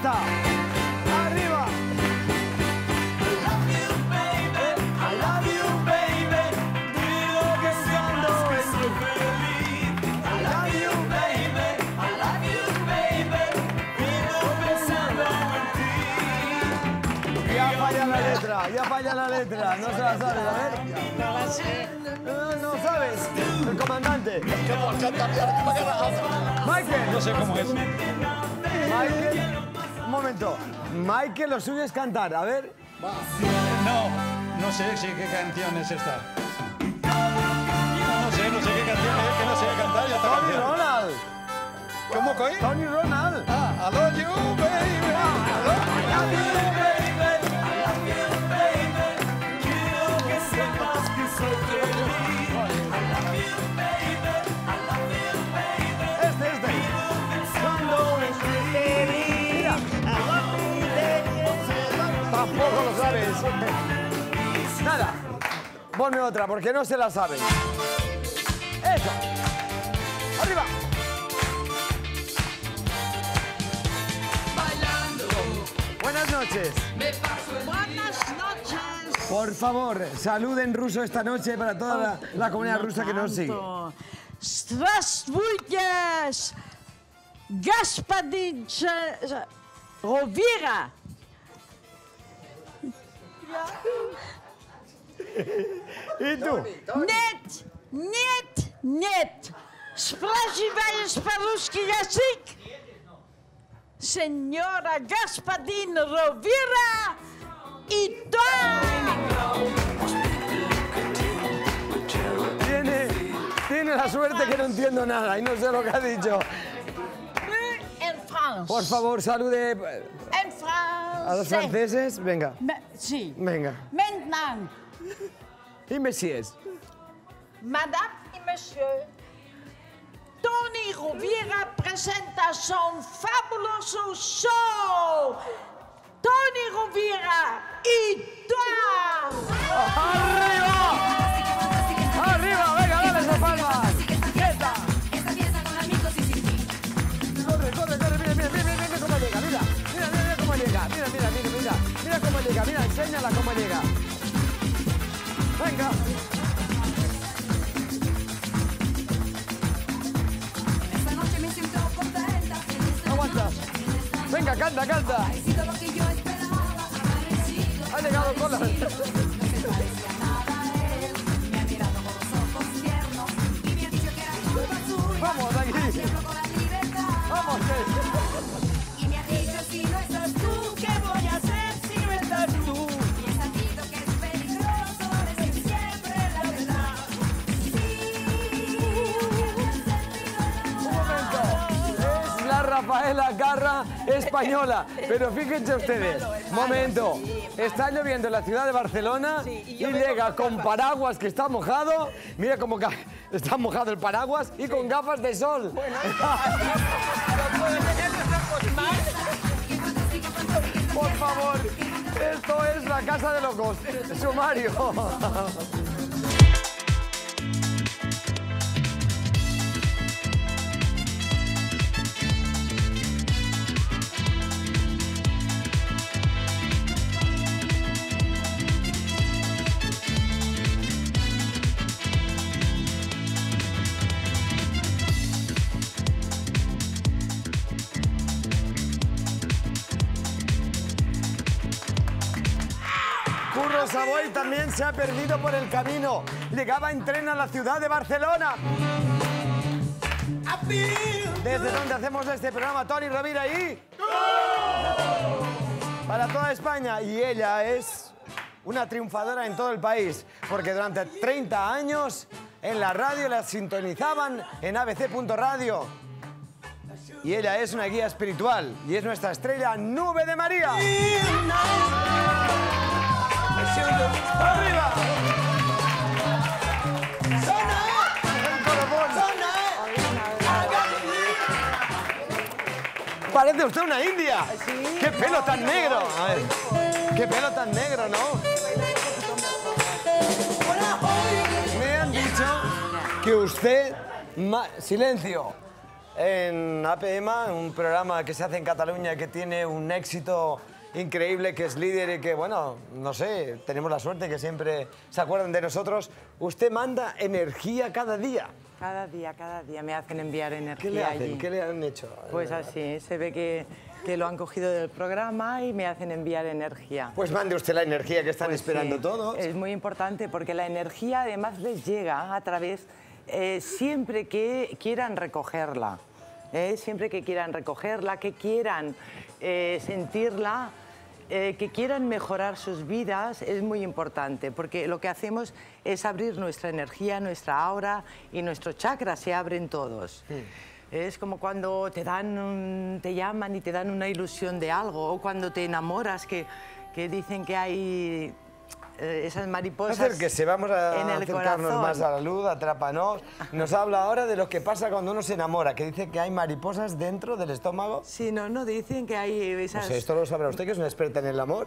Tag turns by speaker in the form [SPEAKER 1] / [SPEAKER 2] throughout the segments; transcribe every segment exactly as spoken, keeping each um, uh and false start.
[SPEAKER 1] está. Arriba. I love you, baby. Vivo pensando en tu feliz. I love you, baby. I love you, baby. Vivo pensando en ti. Ya falla la letra, ya falla la letra. No se la sabes, a ver.
[SPEAKER 2] No la sé.
[SPEAKER 1] No, no sabes. El comandante. Michael.
[SPEAKER 3] No sé cómo es.
[SPEAKER 1] Michael. Un momento. Michael, lo suyo es cantar. A ver.
[SPEAKER 3] No, no sé si qué canción es esta. No sé, no sé qué canción es, que no sé cantar ya esta
[SPEAKER 1] Tony
[SPEAKER 3] canción.
[SPEAKER 1] Ronald.
[SPEAKER 3] ¿Cómo coy?
[SPEAKER 1] Tony Ronald.
[SPEAKER 3] Ah, I love you, baby. I love you, baby.
[SPEAKER 1] Este, este. Cuando mira. Tampoco lo sabes. Nada. Ponme otra, porque no se la sabe. Eso. Arriba. Buenas noches.
[SPEAKER 2] Buenas noches.
[SPEAKER 1] Por favor, salud en ruso esta noche para toda la, la comunidad rusa que nos sigue.
[SPEAKER 2] Здравствуйте, господин Rovira.
[SPEAKER 1] ¿Y tú?
[SPEAKER 2] Нет, нет, нет. Спрашиваешь по-русски язык? Señora господин Rovira y tú.
[SPEAKER 1] Tiene, tiene la suerte que no entiendo nada y no sé lo que ha dicho.
[SPEAKER 2] En France.
[SPEAKER 1] Por favor, salude
[SPEAKER 2] En France.
[SPEAKER 1] a los franceses. Venga,
[SPEAKER 2] Me- sí.
[SPEAKER 1] venga.
[SPEAKER 2] Maintenant,
[SPEAKER 1] Y Messies.
[SPEAKER 2] Madame y Monsieur, Tony Rovira presenta son fabuloso show. Tony Rovira y tú.
[SPEAKER 1] ¡Arriba! ¡Arriba! ¡Venga, dale esa palma! ¡Quieta! Corre, corre, corre, mira, mira, mira, mira cómo llega, mira. Mira, mira, mira cómo llega. Mira, mira, mira, mira. Mira cómo llega, mira, enséñala cómo llega. Venga. Aguanta. Venga, canta, canta. Ha llegado con la... Vamos, aquí. Vamos.
[SPEAKER 4] Y me has dicho si no estás tú, ¿qué voy a hacer si no estás tú? Y he sabido que es peligroso decir siempre la verdad.
[SPEAKER 1] Un momento. Es la Rafaela Garra española. Pero fíjense ustedes. Momento. Está lloviendo en la ciudad de Barcelona y llega con paraguas que está mojado. Mira cómo ca- está mojado el paraguas y con gafas de sol. Por favor, esto es la casa de locos. Sumario. Curro Savoy también se ha perdido por el camino. Llegaba en tren a la ciudad de Barcelona. Desde donde hacemos este programa, Tony Rovira y... Para toda España. Y ella es una triunfadora en todo el país. Porque durante treinta años en la radio la sintonizaban en A B C punto radio. Y ella es una guía espiritual. Y es nuestra estrella, Nube de María. ¡Arriba! El colofón. Parece usted una india. ¡Qué pelo tan negro! A ver, ¡qué pelo tan negro, ¿no? Me han dicho que usted... ma- Silencio. en A P M, un programa que se hace en Cataluña que tiene un éxito increíble, que es líder y que, bueno, no sé, tenemos la suerte que siempre se acuerdan de nosotros. Usted manda energía cada día.
[SPEAKER 5] Cada día, cada día me hacen enviar energía
[SPEAKER 1] ¿Qué le hacen?
[SPEAKER 5] allí.
[SPEAKER 1] ¿Qué le han hecho?
[SPEAKER 5] Pues así, se ve que, que lo han cogido del programa y me hacen enviar energía.
[SPEAKER 1] Pues mande usted la energía que están
[SPEAKER 5] Pues
[SPEAKER 1] esperando
[SPEAKER 5] sí,
[SPEAKER 1] todos.
[SPEAKER 5] Es muy importante porque la energía además les llega a través, eh, siempre que quieran recogerla, eh, siempre que quieran recogerla, que quieran eh, sentirla, eh, que quieran mejorar sus vidas, es muy importante porque lo que hacemos es abrir nuestra energía, nuestra aura y nuestros chakras se abren todos. Sí. Es como cuando te, dan un, te llaman y te dan una ilusión de algo, o cuando te enamoras, que, que dicen que hay eh, esas mariposas
[SPEAKER 1] Acérquese, vamos a
[SPEAKER 5] en el
[SPEAKER 1] acercarnos
[SPEAKER 5] corazón.
[SPEAKER 1] más a la luz, atrápanos. Nos habla ahora de lo que pasa cuando uno se enamora, que dice que hay mariposas dentro del estómago.
[SPEAKER 5] Sí, no, no, dicen que hay esas...
[SPEAKER 1] No sé, esto lo sabrá usted, que es una experta en el amor.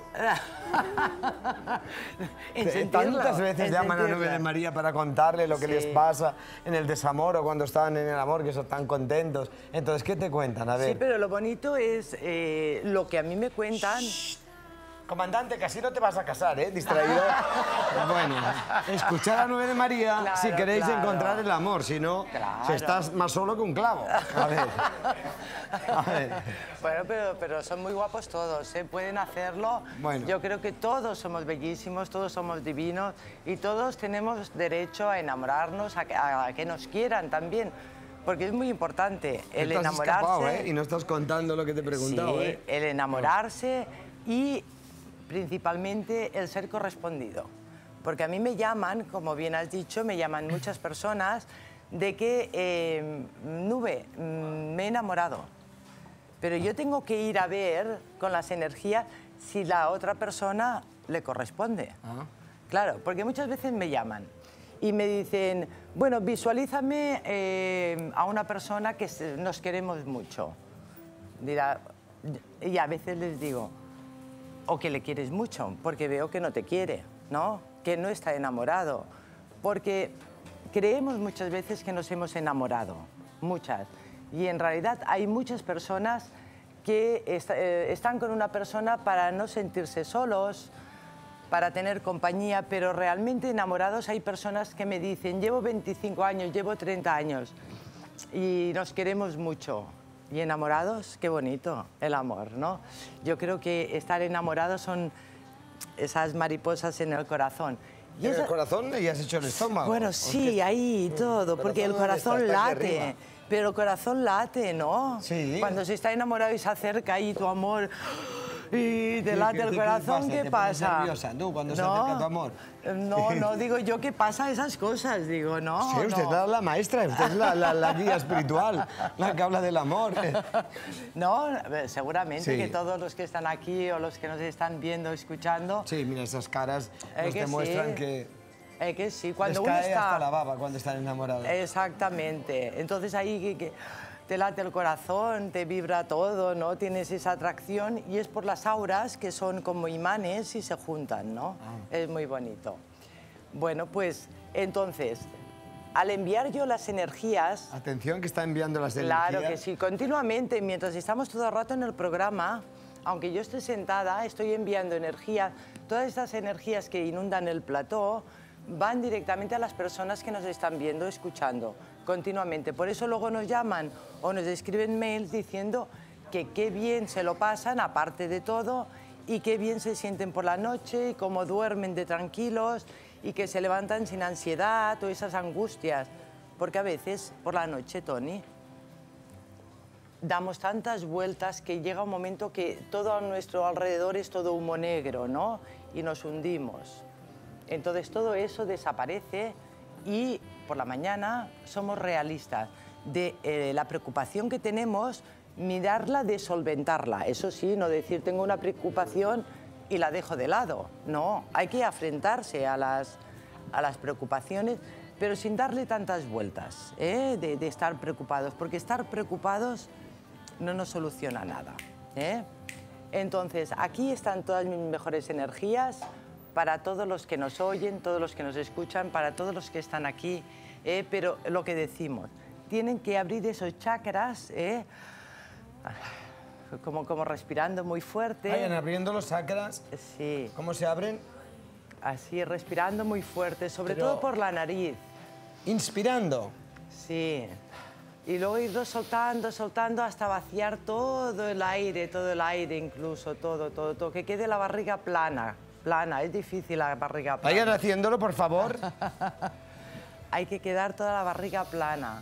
[SPEAKER 5] en sentirlo,
[SPEAKER 1] Tantas veces
[SPEAKER 5] en
[SPEAKER 1] llaman a
[SPEAKER 5] sentirlo.
[SPEAKER 1] Nube de María para contarle lo que
[SPEAKER 5] Sí.
[SPEAKER 1] les pasa en el desamor o cuando están en el amor, que son tan contentos. Entonces, ¿qué te cuentan? A ver.
[SPEAKER 5] Sí, pero lo bonito es eh, lo que a mí me cuentan...
[SPEAKER 1] Comandante, casi no te vas a casar, ¿eh? Distraído. Bueno, escuchar a Nube de María
[SPEAKER 5] Claro,
[SPEAKER 1] si queréis
[SPEAKER 5] claro.
[SPEAKER 1] encontrar el amor, si no,
[SPEAKER 5] Claro.
[SPEAKER 1] si estás más solo que un clavo. A ver. A ver.
[SPEAKER 5] Bueno, pero, pero son muy guapos todos, ¿eh? Pueden hacerlo.
[SPEAKER 1] Bueno.
[SPEAKER 5] Yo creo que todos somos bellísimos, todos somos divinos y todos tenemos derecho a enamorarnos, a que, a que nos quieran también. Porque es muy importante el
[SPEAKER 1] Te has
[SPEAKER 5] enamorarse.
[SPEAKER 1] escapado, ¿eh? Y no estás contando lo que te he preguntado,
[SPEAKER 5] Sí,
[SPEAKER 1] ¿eh?
[SPEAKER 5] el enamorarse y principalmente el ser correspondido. Porque a mí me llaman, como bien has dicho, me llaman muchas personas de que, eh, Nube, mm, me he enamorado. Pero yo tengo que ir a ver con las energías si la otra persona le corresponde.
[SPEAKER 1] Ah.
[SPEAKER 5] Claro, porque muchas veces me llaman y me dicen, bueno, visualízame eh, a una persona que se- nos queremos mucho. Dirá, y a veces les digo, o que le quieres mucho, porque veo que no te quiere, ¿no? Que no está enamorado. Porque creemos muchas veces que nos hemos enamorado, muchas. Y en realidad hay muchas personas que est- eh, están con una persona para no sentirse solos, para tener compañía, pero realmente enamorados hay personas que me dicen, llevo veinticinco años, llevo treinta años y nos queremos mucho. Y enamorados, qué bonito el amor, ¿no? Yo creo que estar enamorados son esas mariposas en el corazón. Y
[SPEAKER 1] ¿En
[SPEAKER 5] esa-
[SPEAKER 1] el corazón y has hecho el estómago?
[SPEAKER 5] Bueno,
[SPEAKER 1] ¿O
[SPEAKER 5] sí,
[SPEAKER 1] qué?
[SPEAKER 5] ahí todo, porque el
[SPEAKER 1] corazón
[SPEAKER 5] corazón
[SPEAKER 1] ¿dónde está? Está aquí
[SPEAKER 5] late.
[SPEAKER 1] arriba.
[SPEAKER 5] Pero el corazón late, ¿no?
[SPEAKER 1] Sí.
[SPEAKER 5] Cuando se está enamorado y se acerca ahí tu amor y te
[SPEAKER 1] ¿Qué-
[SPEAKER 5] late
[SPEAKER 1] qué-
[SPEAKER 5] el
[SPEAKER 1] qué
[SPEAKER 5] corazón,
[SPEAKER 1] pasa?
[SPEAKER 5] ¿qué
[SPEAKER 1] ¿Te pones
[SPEAKER 5] pasa?
[SPEAKER 1] nerviosa tú cuando se acerca tu amor?
[SPEAKER 5] No, no, digo yo que pasa esas cosas, digo, no.
[SPEAKER 1] Sí, usted
[SPEAKER 5] no.
[SPEAKER 1] es la maestra, usted es la, la- la guía espiritual, la que habla del amor.
[SPEAKER 5] No, eh, seguramente
[SPEAKER 1] Sí.
[SPEAKER 5] que todos los que están aquí o los que nos están viendo, escuchando,
[SPEAKER 1] Sí, mira, esas caras
[SPEAKER 5] eh,
[SPEAKER 1] nos
[SPEAKER 5] que
[SPEAKER 1] demuestran
[SPEAKER 5] sí,
[SPEAKER 1] que
[SPEAKER 5] eh, que sí, cuando
[SPEAKER 1] les
[SPEAKER 5] uno
[SPEAKER 1] cae hasta la
[SPEAKER 5] está...
[SPEAKER 1] baba cuando están enamorados.
[SPEAKER 5] Exactamente. Entonces ahí que, que te late el corazón, te vibra todo, ¿no? Tienes esa atracción y es por las auras que son como imanes y se juntan, ¿no?
[SPEAKER 1] Ah.
[SPEAKER 5] Es muy bonito. Bueno, pues entonces, al enviar yo las energías...
[SPEAKER 1] Atención que está enviando las
[SPEAKER 5] Claro
[SPEAKER 1] energías.
[SPEAKER 5] que sí, continuamente, mientras estamos todo el rato en el programa, aunque yo esté sentada, estoy enviando energía. Todas estas energías que inundan el plató van directamente a las personas que nos están viendo, escuchando, continuamente. Por eso luego nos llaman o nos escriben mails diciendo que qué bien se lo pasan, aparte de todo, y qué bien se sienten por la noche, y cómo duermen de tranquilos, y que se levantan sin ansiedad o esas angustias. Porque a veces, por la noche, Tony, damos tantas vueltas que llega un momento que todo a nuestro alrededor es todo humo negro, ¿no? Y nos hundimos. Entonces todo eso desaparece y por la mañana somos realistas de eh, la preocupación que tenemos, mirarla de solventarla. Eso sí, no decir tengo una preocupación y la dejo de lado. No, hay que afrontarse a las, a las preocupaciones, pero sin darle tantas vueltas, ¿eh? de, de estar preocupados, porque estar preocupados no nos soluciona nada, ¿eh? Entonces, aquí están todas mis mejores energías para todos los que nos oyen, todos los que nos escuchan, para todos los que están aquí, ¿eh? Pero lo que decimos, tienen que abrir esos chakras, ¿eh? como, como respirando muy fuerte.
[SPEAKER 1] Vayan abriendo los chakras.
[SPEAKER 5] Sí.
[SPEAKER 1] ¿Cómo se abren?
[SPEAKER 5] Así, respirando muy fuerte, sobre
[SPEAKER 1] Pero-
[SPEAKER 5] todo por la nariz.
[SPEAKER 1] Inspirando.
[SPEAKER 5] Sí. Y luego irlo soltando, soltando hasta vaciar todo el aire, todo el aire incluso, todo, todo, todo. Que quede la barriga plana, plana. Es difícil la barriga plana.
[SPEAKER 1] Vayan haciéndolo, por favor.
[SPEAKER 5] Hay que quedar toda la barriga plana.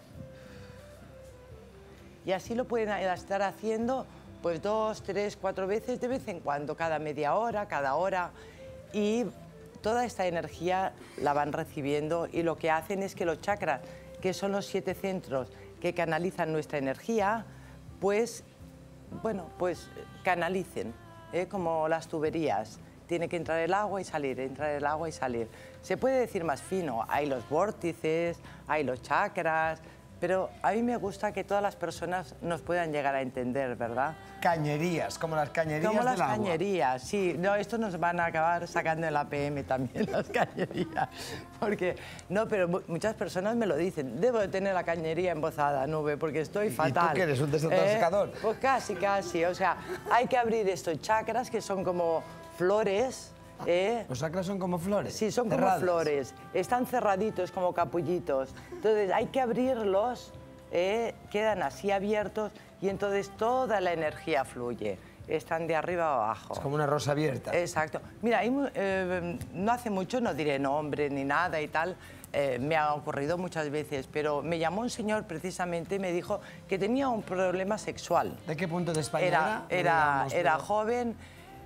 [SPEAKER 5] Y así lo pueden estar haciendo pues dos, tres, cuatro veces de vez en cuando, cada media hora, cada hora. Y toda esta energía la van recibiendo y lo que hacen es que los chakras, que son los siete centros que canalizan nuestra energía, pues, bueno, pues canalicen, ¿eh? Como las tuberías. Tiene que entrar el agua y salir, entrar el agua y salir. Se puede decir más fino, hay los vórtices, hay los chakras, pero a mí me gusta que todas las personas nos puedan llegar a entender, ¿verdad?
[SPEAKER 1] Cañerías, como las cañerías
[SPEAKER 5] Como las
[SPEAKER 1] del agua.
[SPEAKER 5] cañerías, sí. No, esto nos van a acabar sacando en la P M también, las cañerías. Porque, no, pero mu- muchas personas me lo dicen. Debo de tener la cañería embozada, Nube, porque estoy
[SPEAKER 1] ¿Y tú
[SPEAKER 5] fatal.
[SPEAKER 1] qué eres, un desintoxicador?
[SPEAKER 5] ¿Eh? Pues casi, casi. O sea, hay que abrir estos chakras que son como flores, ¿eh?
[SPEAKER 1] Los chakras son como flores.
[SPEAKER 5] Sí, son como
[SPEAKER 1] cerradas.
[SPEAKER 5] flores. Están cerraditos como capullitos. Entonces hay que abrirlos, ¿eh? Quedan así abiertos y entonces toda la energía fluye. Están de arriba a abajo.
[SPEAKER 1] Es como una rosa abierta.
[SPEAKER 5] Exacto. Mira, hay mu- eh, no hace mucho, no diré nombre ni nada y tal, eh, me ha ocurrido muchas veces, pero me llamó un señor precisamente y me dijo que tenía un problema sexual.
[SPEAKER 1] ¿De qué punto de España
[SPEAKER 5] Era,
[SPEAKER 1] era?
[SPEAKER 5] era,
[SPEAKER 1] Digamos,
[SPEAKER 5] era
[SPEAKER 1] pero-
[SPEAKER 5] joven,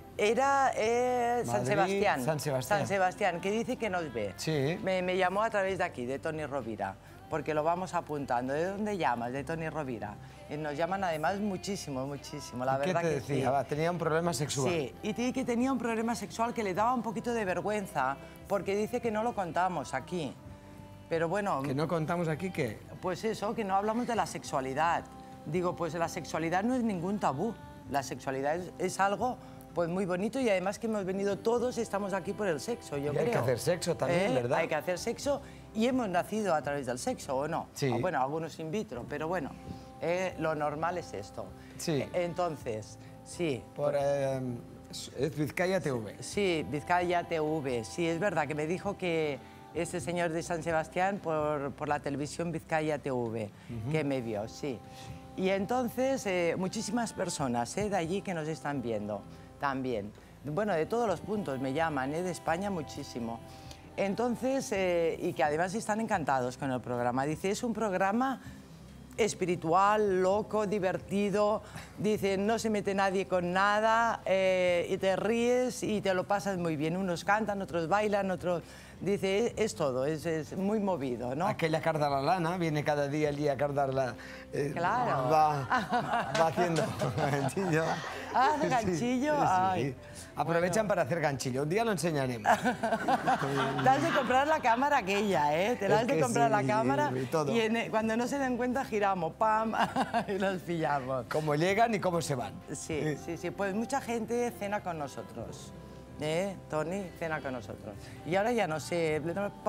[SPEAKER 5] era eh, San
[SPEAKER 1] Madrid,
[SPEAKER 5] Sebastián.
[SPEAKER 1] San Sebastián.
[SPEAKER 5] San Sebastián, que dice que nos ve.
[SPEAKER 1] Sí.
[SPEAKER 5] Me, me llamó a través de aquí, de Tony Rovira, porque lo vamos apuntando. ¿De dónde llamas? De Tony Rovira. Y nos llaman además muchísimo, muchísimo, la
[SPEAKER 1] ¿Y ¿Qué
[SPEAKER 5] verdad
[SPEAKER 1] te
[SPEAKER 5] que
[SPEAKER 1] decía?
[SPEAKER 5] sí.
[SPEAKER 1] Va, tenía un problema sexual.
[SPEAKER 5] Sí, y te- que tenía un problema sexual que le daba un poquito de vergüenza, porque dice que no lo contamos aquí. Pero bueno,
[SPEAKER 1] Que no contamos aquí que...
[SPEAKER 5] pues eso, que no hablamos de la sexualidad. Digo, pues la sexualidad no es ningún tabú. La sexualidad es, es algo pues muy bonito y además que hemos venido todos, estamos aquí por el sexo, yo
[SPEAKER 1] Y
[SPEAKER 5] creo.
[SPEAKER 1] hay que hacer sexo también,
[SPEAKER 5] ¿Eh?
[SPEAKER 1] ¿verdad?
[SPEAKER 5] Hay que hacer sexo y hemos nacido a través del sexo, ¿o no?
[SPEAKER 1] Sí.
[SPEAKER 5] O bueno, algunos in vitro, pero bueno, eh, lo normal es esto.
[SPEAKER 1] Sí.
[SPEAKER 5] Eh, Entonces, sí.
[SPEAKER 1] Por eh, es Vizcaya T V.
[SPEAKER 5] Sí, Vizcaya T V. Sí, es verdad que me dijo que este señor de San Sebastián por, por la televisión Vizcaya T V, que me vio, sí. Y entonces, eh, muchísimas personas eh, de allí que nos están viendo también. Bueno, de todos los puntos me llaman, eh, de España muchísimo. Entonces, eh, y que además están encantados con el programa. Dice, es un programa espiritual, loco, divertido. Dice, no se mete nadie con nada eh, y te ríes y te lo pasas muy bien. Unos cantan, otros bailan, otros... Dice, es, es todo, es, es muy movido, ¿no?
[SPEAKER 1] Aquella carda la lana, viene cada día allí a cardarla. eh,
[SPEAKER 5] Claro.
[SPEAKER 1] Va, va haciendo ganchillo.
[SPEAKER 5] Ah, ¿hace ganchillo? Ay.
[SPEAKER 1] Aprovechan para hacer ganchillo. Un día lo enseñaremos.
[SPEAKER 5] Te has de comprar la cámara aquella, ¿eh? Te la
[SPEAKER 1] Es
[SPEAKER 5] has de
[SPEAKER 1] que
[SPEAKER 5] comprar
[SPEAKER 1] sí,
[SPEAKER 5] la cámara
[SPEAKER 1] y todo.
[SPEAKER 5] y en- cuando no se den cuenta giramos, ¡pam! y los pillamos.
[SPEAKER 1] Cómo llegan y cómo se van.
[SPEAKER 5] Sí, sí, sí. Pues mucha gente cena con nosotros. ¿Eh? Tony cena con nosotros. Y ahora ya no sé...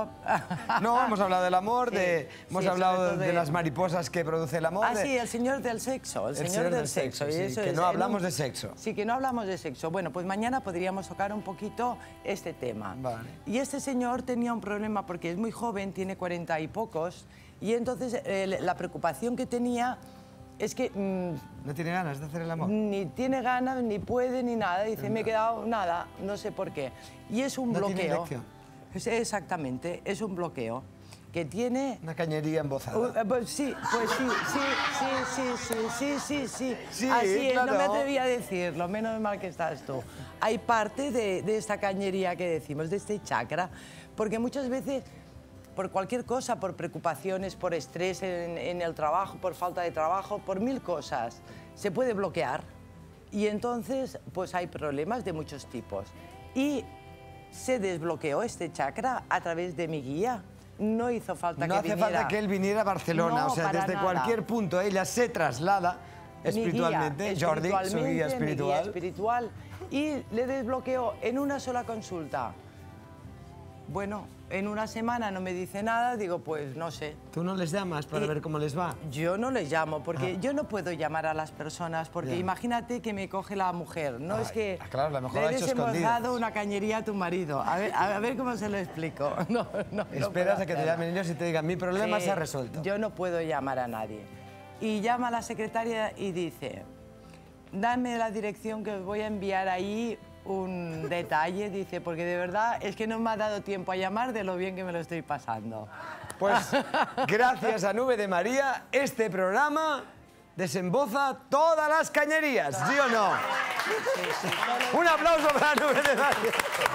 [SPEAKER 1] No, hemos hablado del amor,
[SPEAKER 5] Sí,
[SPEAKER 1] de, hemos
[SPEAKER 5] sí,
[SPEAKER 1] hablado
[SPEAKER 5] sobre todo
[SPEAKER 1] de...
[SPEAKER 5] de-
[SPEAKER 1] las mariposas que produce el amor.
[SPEAKER 5] Ah,
[SPEAKER 1] de-
[SPEAKER 5] sí, el señor del sexo, el, señor, del sexo. y
[SPEAKER 1] sí,
[SPEAKER 5] eso
[SPEAKER 1] que
[SPEAKER 5] es
[SPEAKER 1] no
[SPEAKER 5] en
[SPEAKER 1] hablamos
[SPEAKER 5] un-
[SPEAKER 1] de sexo.
[SPEAKER 5] Sí, que no hablamos de sexo. Bueno, pues mañana podríamos tocar un poquito este tema.
[SPEAKER 1] Vale.
[SPEAKER 5] Y este señor tenía un problema porque es muy joven, tiene cuarenta y pocos, y entonces eh, la preocupación que tenía es que mm,
[SPEAKER 1] ¿No tiene ganas de hacer el amor?
[SPEAKER 5] ni tiene ganas, ni puede, ni nada. Dice, me he quedado nada, no sé por qué. Y es un
[SPEAKER 1] ¿No tiene
[SPEAKER 5] bloqueo.
[SPEAKER 1] erección?
[SPEAKER 5] Es- Exactamente, es un bloqueo que tiene...
[SPEAKER 1] Una cañería embozada.
[SPEAKER 5] Uh, eh, pues sí, pues sí, sí, sí, sí, sí, sí, sí, sí.
[SPEAKER 1] Sí,
[SPEAKER 5] Así es, no me
[SPEAKER 1] claro.
[SPEAKER 5] atreví a decirlo, menos mal que estás tú. Hay parte de, de esta cañería que decimos, de este chakra, porque muchas veces, por cualquier cosa, por preocupaciones, por estrés en, en el trabajo, por falta de trabajo, por mil cosas, se puede bloquear. Y entonces, pues hay problemas de muchos tipos. Y se desbloqueó este chakra a través de mi guía. No hizo falta
[SPEAKER 1] No
[SPEAKER 5] que
[SPEAKER 1] hace
[SPEAKER 5] viniera.
[SPEAKER 1] falta que él viniera a Barcelona,
[SPEAKER 5] No,
[SPEAKER 1] o sea,
[SPEAKER 5] para
[SPEAKER 1] desde
[SPEAKER 5] nada.
[SPEAKER 1] cualquier punto ella se traslada
[SPEAKER 5] Mi guía,
[SPEAKER 1] espiritualmente, Jordi, su guía
[SPEAKER 5] espiritualmente, mi guía
[SPEAKER 1] espiritual.
[SPEAKER 5] espiritual, y le desbloqueó en una sola consulta. bueno, en una semana no me dice nada, digo, pues no sé.
[SPEAKER 1] ¿Tú no les llamas para
[SPEAKER 5] Y
[SPEAKER 1] ver cómo les va?
[SPEAKER 5] Yo no les llamo, porque
[SPEAKER 1] Ah.
[SPEAKER 5] yo no puedo llamar a las personas, porque
[SPEAKER 1] Ya.
[SPEAKER 5] imagínate que me coge la mujer. No
[SPEAKER 1] Ay,
[SPEAKER 5] es que
[SPEAKER 1] ah, claro, a lo mejor
[SPEAKER 5] le
[SPEAKER 1] lo ha hecho
[SPEAKER 5] hemos
[SPEAKER 1] escondidas.
[SPEAKER 5] dado una cañería a tu marido. A ver, a ver cómo se lo explico. No, no, no
[SPEAKER 1] Esperas
[SPEAKER 5] puedo
[SPEAKER 1] a que te
[SPEAKER 5] hacerlo.
[SPEAKER 1] llamen ellos y te digan, mi problema
[SPEAKER 5] Sí,
[SPEAKER 1] se ha resuelto.
[SPEAKER 5] Yo no puedo llamar a nadie. Y llama a la secretaria y dice, dame la dirección que os voy a enviar ahí un detalle, dice, porque de verdad es que no me ha dado tiempo a llamar de lo bien que me lo estoy pasando.
[SPEAKER 1] Pues gracias a Nube de María, este programa desemboza todas las cañerías, ¿sí o no? Un aplauso para Nube de María.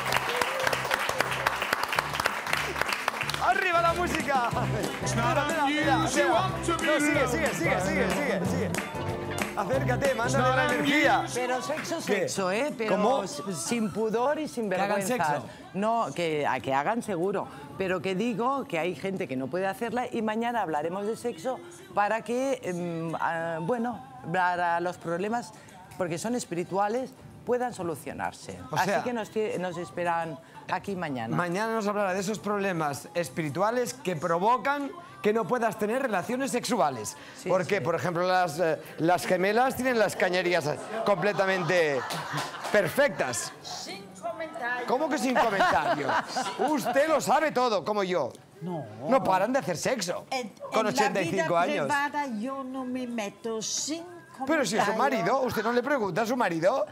[SPEAKER 1] ¡Arriba la música! Mira, mira, mira, mira. No, sigue, sigue, sigue, sigue, sigue, sigue. Acércate, mándale la energía.
[SPEAKER 5] Pero sexo,
[SPEAKER 1] ¿Qué?
[SPEAKER 5] sexo, ¿eh? Pero
[SPEAKER 1] ¿Cómo?
[SPEAKER 5] s- sin pudor y sin
[SPEAKER 1] ¿Que hagan
[SPEAKER 5] vergüenza.
[SPEAKER 1] sexo?
[SPEAKER 5] No, que, a que hagan seguro. Pero que digo que hay gente que no puede hacerla y mañana hablaremos de sexo para que, em, ah, bueno, para los problemas, porque son espirituales, puedan solucionarse.
[SPEAKER 1] O sea-
[SPEAKER 5] Así que nos, tie- nos esperan aquí mañana.
[SPEAKER 1] Mañana nos hablará de esos problemas espirituales que provocan que no puedas tener relaciones sexuales.
[SPEAKER 5] Sí,
[SPEAKER 1] Porque,
[SPEAKER 5] sí.
[SPEAKER 1] por ejemplo, las, eh, las gemelas tienen las cañerías completamente perfectas.
[SPEAKER 2] Sin comentario.
[SPEAKER 1] ¿Cómo que sin comentarios? Usted lo sabe todo, como yo.
[SPEAKER 2] No.
[SPEAKER 1] No paran de hacer sexo
[SPEAKER 2] En,
[SPEAKER 1] con
[SPEAKER 2] en
[SPEAKER 1] ochenta y cinco
[SPEAKER 2] la vida
[SPEAKER 1] años.
[SPEAKER 2] privada yo no me meto sin comentario.
[SPEAKER 1] Pero si es su marido, ¿usted no le pregunta a su marido?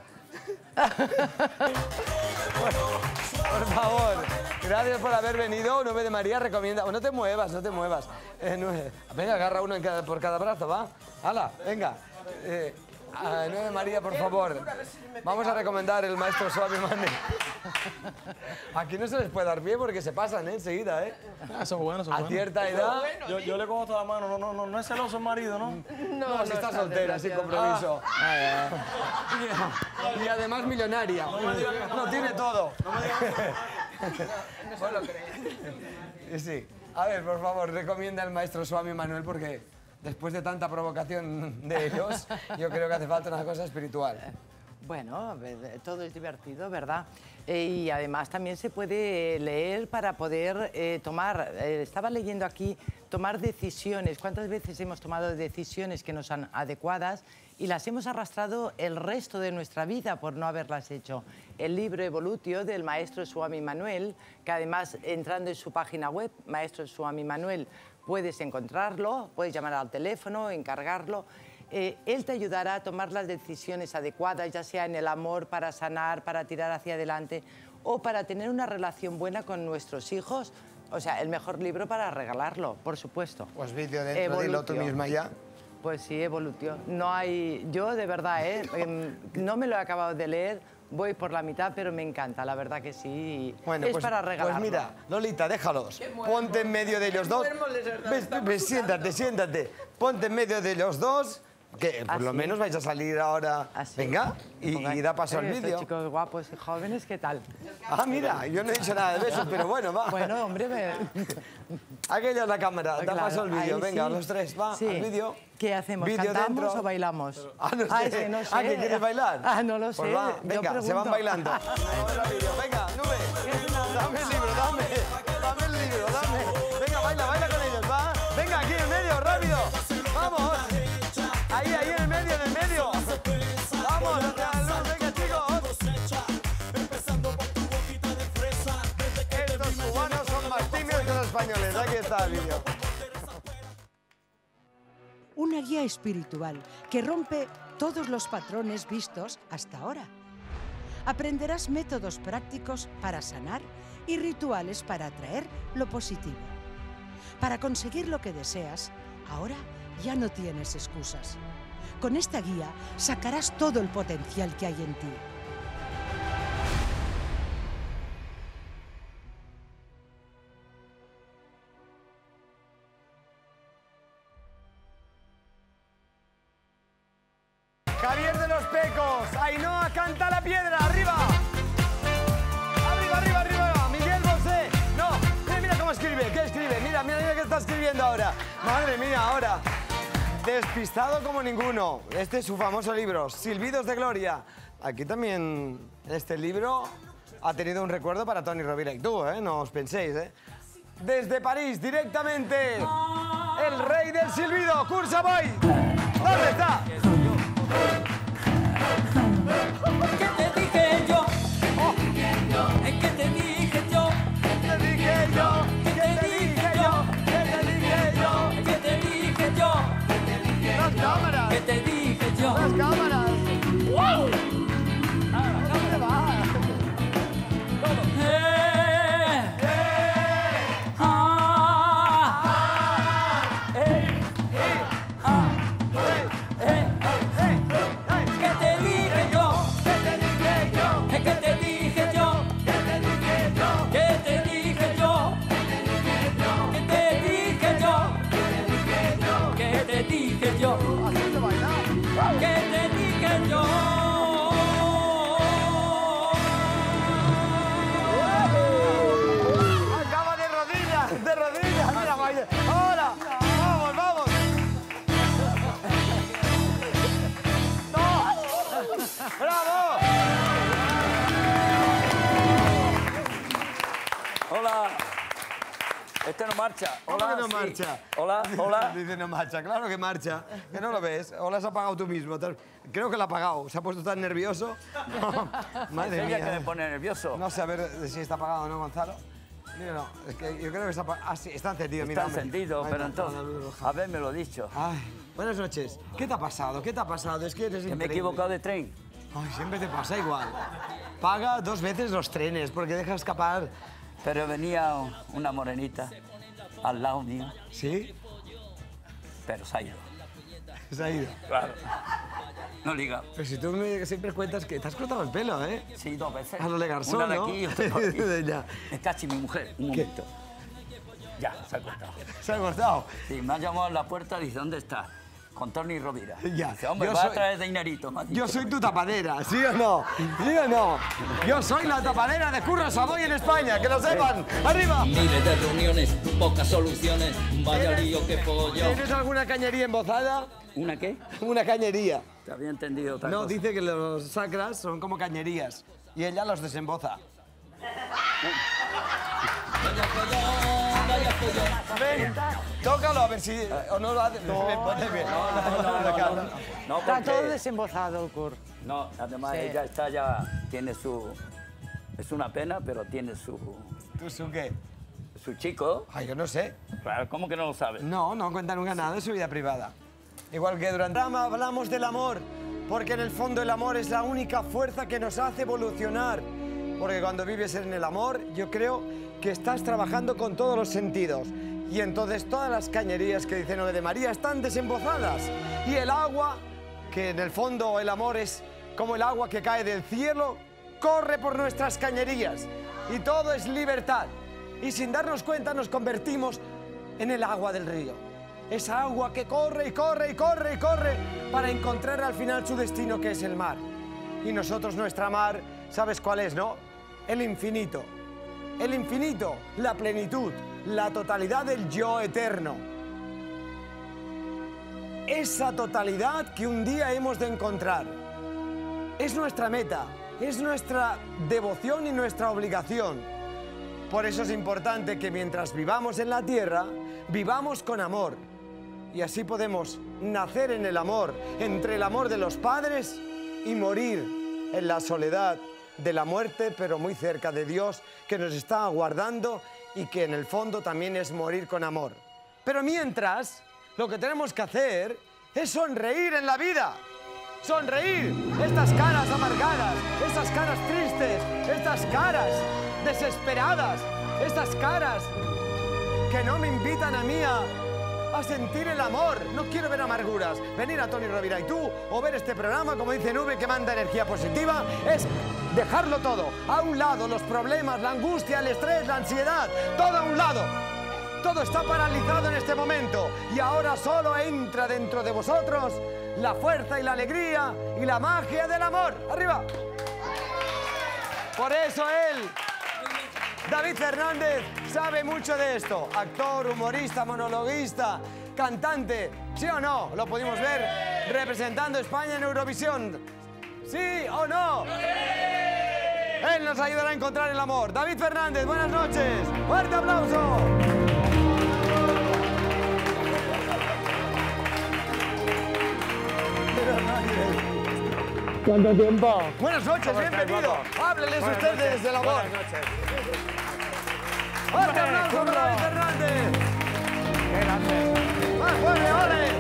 [SPEAKER 1] Por favor, gracias por haber venido. Nube de María recomienda... No te muevas, no te muevas. Eh, Nube- Venga, agarra uno en cada- por cada brazo, ¿va? ¡Hala! Venga. Eh, a Nube de María, por favor. Vamos a recomendar el maestro Swami Mane. Aquí no se les puede dar pie porque se pasan, ¿eh? Enseguida, ¿eh?
[SPEAKER 6] Eso es bueno, eso es
[SPEAKER 1] A
[SPEAKER 6] bueno.
[SPEAKER 1] cierta edad...
[SPEAKER 6] Yo, yo le cojo toda la mano, no, no, no, no es celoso el marido, ¿no?
[SPEAKER 1] No, si está soltera, sin compromiso. Y, y además millonaria. No tiene todo. No lo crees. Sí. A ver, por favor, recomienda al maestro Swami Manuel porque después de tanta provocación de ellos, yo creo que hace falta una cosa espiritual.
[SPEAKER 5] Bueno, eh, todo es divertido, ¿verdad? Eh, y además también se puede leer para poder eh, tomar, eh, estaba leyendo aquí, tomar decisiones. ¿Cuántas veces hemos tomado decisiones que no son adecuadas y las hemos arrastrado el resto de nuestra vida por no haberlas hecho? El libro Evolutio del maestro Swami Manuel, que además entrando en su página web, Maestro Swami Manuel, puedes encontrarlo, puedes llamar al teléfono, encargarlo. Eh, él te ayudará a tomar las decisiones adecuadas, ya sea en el amor, para sanar, para tirar hacia adelante o para tener una relación buena con nuestros hijos. O sea, el mejor libro para regalarlo, por supuesto.
[SPEAKER 1] Pues vídeo dentro, dilo tú
[SPEAKER 5] Evolutio.
[SPEAKER 1] misma ya.
[SPEAKER 5] Pues sí, Evolutio. No hay... Yo, de verdad, ¿eh? Em, no me lo he acabado de leer, voy por la mitad, pero me encanta, la verdad que sí.
[SPEAKER 1] Bueno,
[SPEAKER 5] es
[SPEAKER 1] pues,
[SPEAKER 5] para regalarlo.
[SPEAKER 1] pues mira, Lolita, déjalos. Ponte en medio de ellos dos. Ves, ves, siéntate, siéntate. Ponte en medio de los dos, que por
[SPEAKER 5] ¿Ah,
[SPEAKER 1] lo
[SPEAKER 5] sí?
[SPEAKER 1] menos vais a salir ahora.
[SPEAKER 5] ¿Ah, sí?
[SPEAKER 1] Venga, y,
[SPEAKER 5] Ponga-
[SPEAKER 1] y da paso al
[SPEAKER 5] Oye, estos
[SPEAKER 1] vídeo.
[SPEAKER 5] chicos guapos y jóvenes, ¿qué tal?
[SPEAKER 1] Ah, mira, yo no he dicho nada de besos, pero bueno, va.
[SPEAKER 5] Bueno, hombre, me...
[SPEAKER 1] Aquella es la cámara, da
[SPEAKER 5] Claro,
[SPEAKER 1] paso al vídeo.
[SPEAKER 5] ahí
[SPEAKER 1] Venga,
[SPEAKER 5] sí.
[SPEAKER 1] los tres, va,
[SPEAKER 5] Sí.
[SPEAKER 1] al vídeo.
[SPEAKER 5] ¿Qué hacemos?
[SPEAKER 1] Vídeo
[SPEAKER 5] ¿Cantamos
[SPEAKER 1] dentro.
[SPEAKER 5] o bailamos?
[SPEAKER 1] Ah, no sé.
[SPEAKER 5] Ah, ese no sé.
[SPEAKER 1] Ah, ¿que quieres bailar?
[SPEAKER 5] Ah, no lo
[SPEAKER 1] Pues
[SPEAKER 5] sé.
[SPEAKER 1] va,
[SPEAKER 5] yo
[SPEAKER 1] venga, se
[SPEAKER 5] pregunto.
[SPEAKER 1] van bailando. Vamos al vídeo, venga, Nube. Dame el libro, dame. Dame el libro, dame. Venga, baila, baila con ellos, va. Venga, aquí en el medio, rápido. Vamos. Ahí, ahí en el medio, en el medio. Vamos, hacia la luz, venga, chicos. Estos cubanos son más tímidos que los españoles. Aquí está el vídeo.
[SPEAKER 7] Una guía espiritual que rompe todos los patrones vistos hasta ahora. Aprenderás métodos prácticos para sanar y rituales para atraer lo positivo. Para conseguir lo que deseas, ahora ya no tienes excusas. Con esta guía sacarás todo el potencial que hay en ti.
[SPEAKER 1] Javier de los Pecos, Ainhoa canta la piedra, arriba. Arriba, arriba, arriba. Miguel Bosé. No, mira, mira cómo escribe, ¿qué escribe? Mira, mira, mira qué está escribiendo ahora. Madre mía, ahora. Despistado como ninguno. Este es su famoso libro, Silbidos de Gloria. Aquí también, en este libro, ha tenido un recuerdo para Toni Rovira y tú, ¿eh? No os penséis, ¿eh? Desde París, directamente, el rey del silbido, Kurt Savoy. ¿Dónde está?
[SPEAKER 8] ¿Qué te dije yo? ¿Qué te dije yo?
[SPEAKER 1] ¿Qué te dije yo?
[SPEAKER 8] ¿Qué te dije yo?
[SPEAKER 1] ¿Qué te dije yo?
[SPEAKER 8] ¿Qué te dije yo?
[SPEAKER 1] ¡Las cámaras!
[SPEAKER 8] ¿Qué te dije yo?
[SPEAKER 1] ¡Las cámaras! ¡Wow! ¿Dónde vas?
[SPEAKER 8] Eh, ah, eh, ah, eh, ¿qué te dije yo?
[SPEAKER 1] ¿Qué te dije yo?
[SPEAKER 8] ¿Qué te dije yo?
[SPEAKER 1] ¿Qué te dije yo?
[SPEAKER 8] ¿Qué te dije yo? ¿Qué te dije yo? ¿Qué te dije yo?
[SPEAKER 1] Así se baila.
[SPEAKER 8] ¿Qué te dije yo?
[SPEAKER 1] Acaba de rodillas, de rodillas. Mira, baila. Ahora, vamos, vamos. ¡No! ¡Bravo!
[SPEAKER 9] Hola. Este no marcha. Hola,
[SPEAKER 1] ¿Cómo que no
[SPEAKER 9] sí.
[SPEAKER 1] marcha?
[SPEAKER 9] Hola, hola.
[SPEAKER 1] Dice, no marcha. Claro que marcha. Que no lo ves. O la has apagado tú mismo. Creo que la ha apagado. Se ha puesto tan nervioso. Madre
[SPEAKER 9] Es ella
[SPEAKER 1] mía.
[SPEAKER 9] que me pone nervioso.
[SPEAKER 1] No sé a ver si está apagado o no, Gonzalo. Mira, no. Es que yo creo que está apagado. Ah, sí, está encendido.
[SPEAKER 9] Está
[SPEAKER 1] mira, hombre.
[SPEAKER 9] encendido,
[SPEAKER 1] Ahí
[SPEAKER 9] pero
[SPEAKER 1] está, la luz
[SPEAKER 9] entonces,
[SPEAKER 1] roja.
[SPEAKER 9] habérmelo dicho.
[SPEAKER 1] Ay, buenas noches. ¿Qué te ha pasado? ¿Qué te ha pasado? Es que eres
[SPEAKER 9] Que me he
[SPEAKER 1] increíble.
[SPEAKER 9] equivocado de tren.
[SPEAKER 1] Ay, siempre te pasa igual. Paga dos veces los trenes porque deja escapar.
[SPEAKER 9] Pero venía una morenita al lado mío,
[SPEAKER 1] ¿Sí?
[SPEAKER 9] pero se ha ido.
[SPEAKER 1] Se ha ido.
[SPEAKER 9] Claro. No liga.
[SPEAKER 1] Pero si tú me siempre cuentas que te has cortado el pelo, ¿eh?
[SPEAKER 9] Sí, dos veces.
[SPEAKER 1] A lo de Garzón,
[SPEAKER 9] Una de
[SPEAKER 1] ¿no?
[SPEAKER 9] aquí y otra por aquí.
[SPEAKER 1] Ya.
[SPEAKER 9] Es casi mi mujer. Un
[SPEAKER 1] ¿Qué?
[SPEAKER 9] momento. Ya, se ha cortado.
[SPEAKER 1] Se ha cortado.
[SPEAKER 9] Sí, me ha llamado a la puerta y dice, ¿dónde está? Con Toni Rovira.
[SPEAKER 1] Ya.
[SPEAKER 9] Dice, hombre,
[SPEAKER 1] Yo
[SPEAKER 9] va
[SPEAKER 1] soy-
[SPEAKER 9] a traer dinerito. me ha dicho.
[SPEAKER 1] Yo soy tu tapadera, ¿sí o no? ¿Sí o no? Yo soy la tapadera de Curro Savoy en España, que lo sepan. ¡Arriba!
[SPEAKER 8] Miles de reuniones, pocas soluciones, vaya lío que pollo.
[SPEAKER 1] ¿Tienes alguna cañería embozada?
[SPEAKER 9] ¿Una qué?
[SPEAKER 1] Una cañería.
[SPEAKER 9] Te había entendido otra
[SPEAKER 1] No,
[SPEAKER 9] cosa.
[SPEAKER 1] dice que los sacras son como cañerías y ella los desemboza.
[SPEAKER 8] Vaya follón, vaya follón.
[SPEAKER 1] Ven, tócalo a ver si... o no lo hace. No, me pone bien.
[SPEAKER 9] No, no, no, no, no. No,
[SPEAKER 5] Está
[SPEAKER 9] porque-
[SPEAKER 5] todo desembozado el Kurt.
[SPEAKER 9] No, además
[SPEAKER 5] Sí.
[SPEAKER 9] ella está ya, tiene su... Es una pena, pero tiene su,
[SPEAKER 1] ¿Tú su qué?
[SPEAKER 9] su chico.
[SPEAKER 1] Ay, yo no sé.
[SPEAKER 9] Claro, ¿cómo que no lo sabes?
[SPEAKER 1] No, no cuenta nunca nada de su vida privada. Igual que durante el drama hablamos del amor, porque en el fondo el amor es la única fuerza que nos hace evolucionar. Porque cuando vives en el amor, yo creo que estás trabajando con todos los sentidos. Y entonces todas las cañerías que dice Noé de María están desembozadas. Y el agua, que en el fondo el amor es como el agua que cae del cielo, corre por nuestras cañerías. Y todo es libertad. Y sin darnos cuenta nos convertimos en el agua del río. Esa agua que corre y corre y corre y corre para encontrar al final su destino, que es el mar. Y nosotros nuestra mar, ¿sabes cuál es, no? El infinito. El infinito, la plenitud, la totalidad del yo eterno. Esa totalidad que un día hemos de encontrar. Es nuestra meta, es nuestra devoción y nuestra obligación. Por eso es importante que mientras vivamos en la tierra, vivamos con amor. Y así podemos nacer en el amor, entre el amor de los padres y morir en la soledad de la muerte, pero muy cerca de Dios, que nos está aguardando y que en el fondo también es morir con amor. Pero mientras, lo que tenemos que hacer es sonreír en la vida. Sonreír, estas caras amargadas, estas caras tristes, estas caras desesperadas, estas caras que no me invitan a mí a, a sentir el amor. No quiero ver amarguras. Venir a Toni Rovira y tú, o ver este programa, como dice Nube, que manda energía positiva, es dejarlo todo. A un lado, los problemas, la angustia, el estrés, la ansiedad, todo a un lado. Todo está paralizado en este momento y ahora solo entra dentro de vosotros la fuerza y la alegría y la magia del amor. ¡Arriba! Por eso él, David Fernández, sabe mucho de esto. Actor, humorista, monologuista, cantante. ¿Sí o no? Lo pudimos ver representando a España en Eurovisión. ¿Sí o no? Él nos ayudará a encontrar el amor. David Fernández, buenas noches. ¡Fuerte aplauso!
[SPEAKER 10] ¿Cuánto tiempo?
[SPEAKER 1] Buenas noches, bienvenido. Hábleles ustedes del amor.
[SPEAKER 10] Buenas noches.
[SPEAKER 1] ¡Fuerte aplauso para David Fernández!
[SPEAKER 10] ¡Qué grande!
[SPEAKER 1] ¡Más fuerte, ole!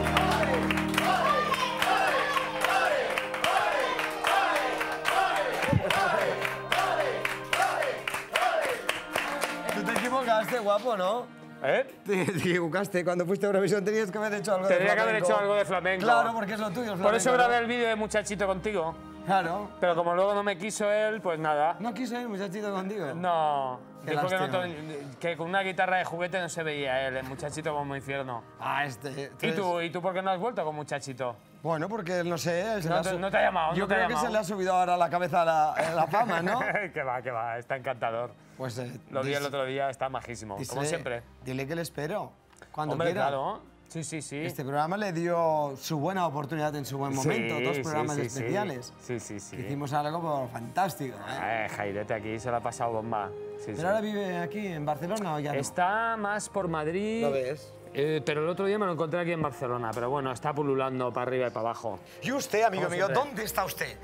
[SPEAKER 1] Tú te equivocaste, guapo, ¿no?
[SPEAKER 10] ¿Eh?
[SPEAKER 1] Te, te equivocaste. Cuando fuiste a Eurovisión tenías que haber hecho algo de
[SPEAKER 10] Tendría
[SPEAKER 1] flamenco.
[SPEAKER 10] que haber hecho algo de flamenco.
[SPEAKER 1] Claro, porque es lo tuyo, el flamenco.
[SPEAKER 10] Por eso grabé
[SPEAKER 1] ¿no?
[SPEAKER 10] el vídeo de Muchachito contigo.
[SPEAKER 1] Claro.
[SPEAKER 10] Pero como luego no me quiso él, pues nada.
[SPEAKER 1] ¿No quiso ir muchachito contigo?
[SPEAKER 10] No.
[SPEAKER 1] Qué
[SPEAKER 10] Dijo que, no
[SPEAKER 1] lástima.
[SPEAKER 10] to- que con una guitarra de juguete no se veía él, el Muchachito como infierno.
[SPEAKER 1] Ah, este...
[SPEAKER 10] ¿Y tú, ¿Y tú por qué no has vuelto con Muchachito?
[SPEAKER 1] Bueno, porque no sé... se
[SPEAKER 10] No
[SPEAKER 1] le ha
[SPEAKER 10] te-
[SPEAKER 1] su-
[SPEAKER 10] no te ha llamado,
[SPEAKER 1] Yo
[SPEAKER 10] no te ha
[SPEAKER 1] creo que
[SPEAKER 10] llamado.
[SPEAKER 1] se le ha subido ahora a la cabeza la, la fama, ¿no?
[SPEAKER 10] Que va, que va, está encantador.
[SPEAKER 1] Pues... Eh,
[SPEAKER 10] Lo vi
[SPEAKER 1] dis-
[SPEAKER 10] el otro día, está majísimo, como
[SPEAKER 1] dísele-
[SPEAKER 10] siempre.
[SPEAKER 1] Dile que le espero. Cuando
[SPEAKER 10] Hombre,
[SPEAKER 1] quiera.
[SPEAKER 10] claro. Sí, sí, sí.
[SPEAKER 1] Este programa le dio su buena oportunidad en su buen momento.
[SPEAKER 10] Sí,
[SPEAKER 1] Dos
[SPEAKER 10] sí,
[SPEAKER 1] programas
[SPEAKER 10] sí, sí.
[SPEAKER 1] especiales.
[SPEAKER 10] Sí, sí, sí.
[SPEAKER 1] Que hicimos algo fantástico, ¿eh?
[SPEAKER 10] Eh, Jairete aquí se lo ha pasado bomba. Sí,
[SPEAKER 1] ¿Pero
[SPEAKER 10] sí.
[SPEAKER 1] ahora vive aquí, en Barcelona o ya no?
[SPEAKER 10] Está más por Madrid.
[SPEAKER 1] ¿Lo ves?
[SPEAKER 10] Eh, pero el otro día me lo encontré aquí en Barcelona. Pero bueno, está pululando para arriba y para abajo.
[SPEAKER 1] ¿Y usted, amigo
[SPEAKER 10] Como
[SPEAKER 1] mío,
[SPEAKER 10] siempre.
[SPEAKER 1] dónde está usted?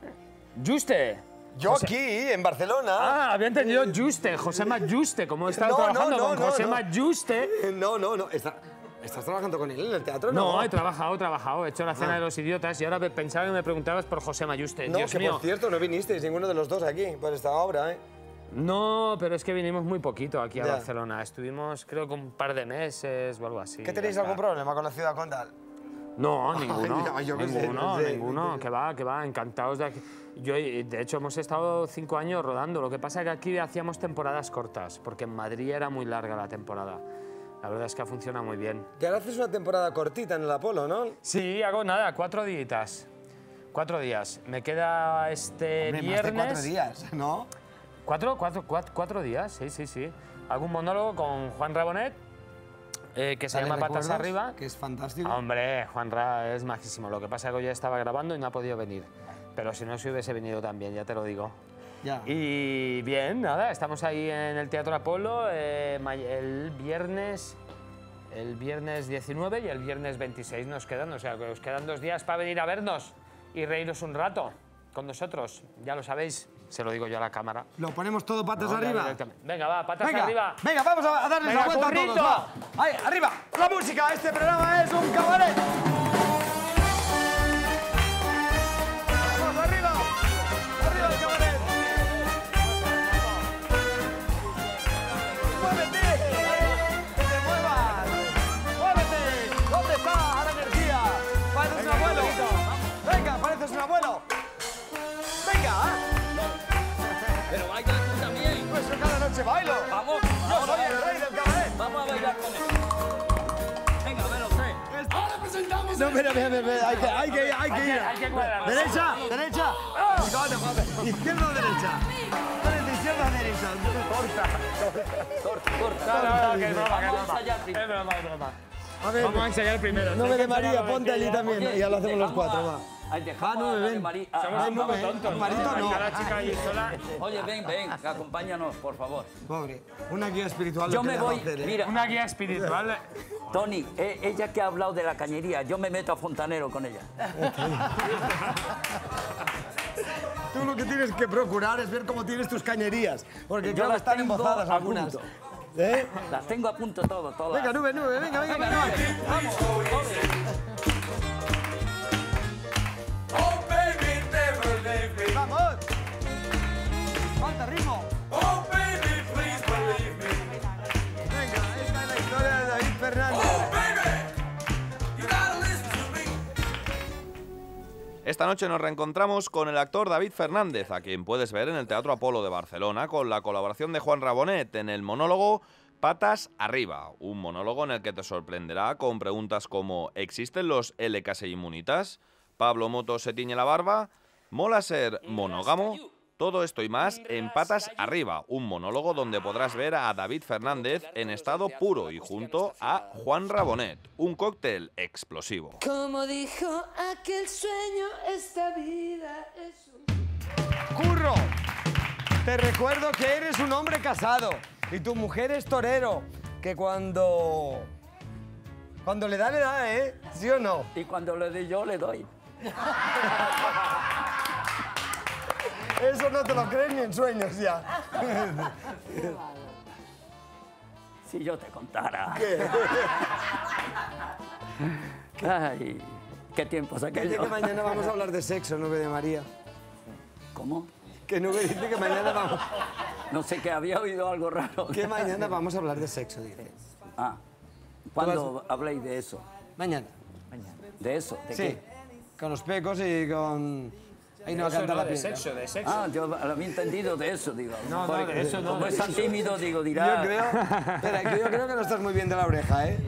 [SPEAKER 10] ¡Juste!
[SPEAKER 1] Yo
[SPEAKER 10] José-
[SPEAKER 1] aquí, en Barcelona.
[SPEAKER 10] Ah, había entendido Juste, Josema Juste. Como he estado
[SPEAKER 1] No, no,
[SPEAKER 10] trabajando
[SPEAKER 1] no,
[SPEAKER 10] con
[SPEAKER 1] no,
[SPEAKER 10] Josema
[SPEAKER 1] no.
[SPEAKER 10] Juste.
[SPEAKER 1] No, no, no. Está- ¿Estás trabajando con él en el teatro?
[SPEAKER 10] No,
[SPEAKER 1] No,
[SPEAKER 10] he trabajado, he trabajado. He hecho la cena
[SPEAKER 1] Ah.
[SPEAKER 10] de los idiotas y ahora pe- pensaba que me preguntabas por Josema Juste.
[SPEAKER 1] No,
[SPEAKER 10] Dios
[SPEAKER 1] que
[SPEAKER 10] mío.
[SPEAKER 1] por cierto, no vinisteis ninguno de los dos aquí por esta obra, ¿eh?
[SPEAKER 10] No, pero es que vinimos muy poquito aquí a
[SPEAKER 1] Ya.
[SPEAKER 10] Barcelona. Estuvimos, creo que un par de meses o algo así.
[SPEAKER 1] ¿Qué tenéis
[SPEAKER 10] ya
[SPEAKER 1] algún
[SPEAKER 10] está.
[SPEAKER 1] problema con la ciudad condal?
[SPEAKER 10] No, ninguno.
[SPEAKER 1] Ay, yo qué sé,
[SPEAKER 10] ninguno,
[SPEAKER 1] no sé.
[SPEAKER 10] ninguno. Que va, que va. Encantados de aquí. Yo, de hecho, hemos estado cinco años rodando. Lo que pasa es que aquí hacíamos temporadas cortas, porque en Madrid era muy larga la temporada. La verdad es que ha funcionado muy bien.
[SPEAKER 1] Que ahora haces una temporada cortita en el Apolo, ¿no?
[SPEAKER 10] Sí, hago nada, cuatro días. Cuatro días. Me queda este
[SPEAKER 1] Hombre,
[SPEAKER 10] viernes.
[SPEAKER 1] más de cuatro días, ¿no?
[SPEAKER 10] ¿Cuatro, cuatro, cuatro, cuatro días? Sí, sí, sí. Hago un monólogo con Juan Rabonet, eh, que se
[SPEAKER 1] ¿Dale
[SPEAKER 10] llama Patas
[SPEAKER 1] recuerdos?
[SPEAKER 10] Arriba.
[SPEAKER 1] Que es fantástico.
[SPEAKER 10] Hombre, Juan Ra es majísimo. Lo que pasa es que hoy ya estaba grabando y no ha podido venir. Pero si no, se hubiese venido también, ya te lo digo.
[SPEAKER 1] Ya.
[SPEAKER 10] Y bien, nada, estamos ahí en el Teatro Apolo eh, ma- el viernes... El viernes diecinueve y el viernes veintiséis nos quedan, o sea, que os quedan dos días para venir a vernos y reíros un rato con nosotros. Ya lo sabéis, se lo digo yo a la cámara.
[SPEAKER 1] Lo ponemos todo patas
[SPEAKER 10] No, ya
[SPEAKER 1] arriba.
[SPEAKER 10] directamente. Venga, va, patas
[SPEAKER 1] Venga,
[SPEAKER 10] arriba.
[SPEAKER 1] venga, vamos a, a darles
[SPEAKER 10] Venga,
[SPEAKER 1] la vuelta
[SPEAKER 10] currito.
[SPEAKER 1] a todos. Va. Ahí, arriba, la música. Este programa es un cabaret. Vamos, arriba. Arriba el cabaret. ¡Muévete! ¡Que te muevas! ¡Muévete! ¿Dónde está la energía? Pareces un abuelo. Venga, pareces un abuelo. Venga.
[SPEAKER 9] Pero baila tú también.
[SPEAKER 1] Pues yo cada noche bailo.
[SPEAKER 9] Vamos,
[SPEAKER 1] Yo
[SPEAKER 9] vamos
[SPEAKER 1] soy
[SPEAKER 9] a
[SPEAKER 1] el
[SPEAKER 9] bailar.
[SPEAKER 1] rey del cabaret.
[SPEAKER 9] Vamos a bailar con él. Venga, velo usted. Ahora presentamos.
[SPEAKER 1] No, mira, mira, mira, hay que, hay que, hay que ir.
[SPEAKER 10] Hay que cuadrar.
[SPEAKER 1] Derecha, derecha. Izquierda o derecha. Derecha, izquierda o derecha. Corta.
[SPEAKER 9] Corta, corta.
[SPEAKER 10] No, no, no, que es broma, que es
[SPEAKER 9] Vamos a
[SPEAKER 10] broma.
[SPEAKER 9] ensayar
[SPEAKER 10] Es
[SPEAKER 9] primero.
[SPEAKER 10] broma, es broma.
[SPEAKER 1] A ver,
[SPEAKER 10] Vamos a ensayar primero.
[SPEAKER 1] no
[SPEAKER 10] Hay
[SPEAKER 1] me
[SPEAKER 10] que
[SPEAKER 1] de María,
[SPEAKER 10] ensayar
[SPEAKER 1] ponte allí
[SPEAKER 10] porque-
[SPEAKER 1] también. Y ya lo hacemos los cuatro, va.
[SPEAKER 9] Ay, dejamos
[SPEAKER 1] Ah, no,
[SPEAKER 9] a la de
[SPEAKER 1] ven.
[SPEAKER 9] Mari- a-
[SPEAKER 10] Somos
[SPEAKER 9] a-
[SPEAKER 10] un poco
[SPEAKER 1] no,
[SPEAKER 10] tontos.
[SPEAKER 1] Alvarito no.
[SPEAKER 10] Está la chica allí sola.
[SPEAKER 9] Oye, ven, ven, acompáñanos, por favor.
[SPEAKER 1] Pobre, una guía espiritual.
[SPEAKER 9] Yo
[SPEAKER 1] lo que
[SPEAKER 9] me
[SPEAKER 1] le va a
[SPEAKER 9] voy,
[SPEAKER 1] hacer, ¿eh?
[SPEAKER 9] mira,
[SPEAKER 10] Una guía espiritual.
[SPEAKER 9] Tony, eh, ella que ha hablado de la cañería, yo me meto a fontanero con ella.
[SPEAKER 1] Tú lo que tienes que procurar es ver cómo tienes tus cañerías. Porque
[SPEAKER 9] Yo
[SPEAKER 1] claro,
[SPEAKER 9] las
[SPEAKER 1] están
[SPEAKER 9] tengo
[SPEAKER 1] embozadas
[SPEAKER 9] a
[SPEAKER 1] algunas.
[SPEAKER 9] punto.
[SPEAKER 1] ¿Eh?
[SPEAKER 9] Las tengo a punto todo, todas.
[SPEAKER 1] Venga, nube, nube, venga, venga, venga.
[SPEAKER 9] Vamos,
[SPEAKER 3] Oh, baby, never leave me.
[SPEAKER 1] ¡Vamos! ¡Falta ritmo!
[SPEAKER 3] Oh, baby, please believe me.
[SPEAKER 1] Venga, esta es la historia de David Fernández.
[SPEAKER 3] Oh, baby, you gotta listen to me.
[SPEAKER 11] Esta noche nos reencontramos con el actor David Fernández, a quien puedes ver en el Teatro Apolo de Barcelona, con la colaboración de Juan Rabonet en el monólogo Patas Arriba, un monólogo en el que te sorprenderá con preguntas como ¿existen los L K S inmunitas? ¿Pablo Moto se tiñe la barba? ¿Mola ser monógamo? Todo esto y más en Patas Arriba, un monólogo donde podrás ver a David Fernández en estado puro y junto a Juan Rabonet, un cóctel explosivo.
[SPEAKER 4] Como dijo aquel sueño, esta vida es un...
[SPEAKER 1] ¡Curro! Te recuerdo que eres un hombre casado y tu mujer es torero, que cuando... Cuando le da, le da, ¿eh? ¿Sí o no?
[SPEAKER 9] Y cuando le doy yo, le doy.
[SPEAKER 1] Eso no te lo crees ni en sueños ya.
[SPEAKER 9] Si yo te contara.
[SPEAKER 1] ¿Qué?
[SPEAKER 9] Ay, qué tiempos
[SPEAKER 1] Dice
[SPEAKER 9] aquellos.
[SPEAKER 1] que mañana vamos a hablar de sexo, Nube de María.
[SPEAKER 9] ¿Cómo?
[SPEAKER 1] Que Nube dice que mañana vamos...
[SPEAKER 9] No sé, que había oído algo raro.
[SPEAKER 1] Que mañana vamos a hablar de sexo, dice.
[SPEAKER 9] Ah, ¿cuándo habléis de eso?
[SPEAKER 1] Mañana.
[SPEAKER 9] ¿De eso? ¿De
[SPEAKER 1] Sí,
[SPEAKER 9] qué?
[SPEAKER 1] con los pecos y con... Ahí no
[SPEAKER 10] Eso
[SPEAKER 1] canta
[SPEAKER 10] no,
[SPEAKER 1] la
[SPEAKER 10] de
[SPEAKER 1] piedra.
[SPEAKER 10] sexo, de sexo.
[SPEAKER 9] Ah, yo lo había entendido de eso, digo.
[SPEAKER 10] No, no, de eso no,
[SPEAKER 9] Como
[SPEAKER 10] de
[SPEAKER 9] es tan
[SPEAKER 10] eso.
[SPEAKER 9] tímido, digo, dirá...
[SPEAKER 1] Yo creo... Espera, que yo creo que no estás muy bien de la oreja, ¿eh?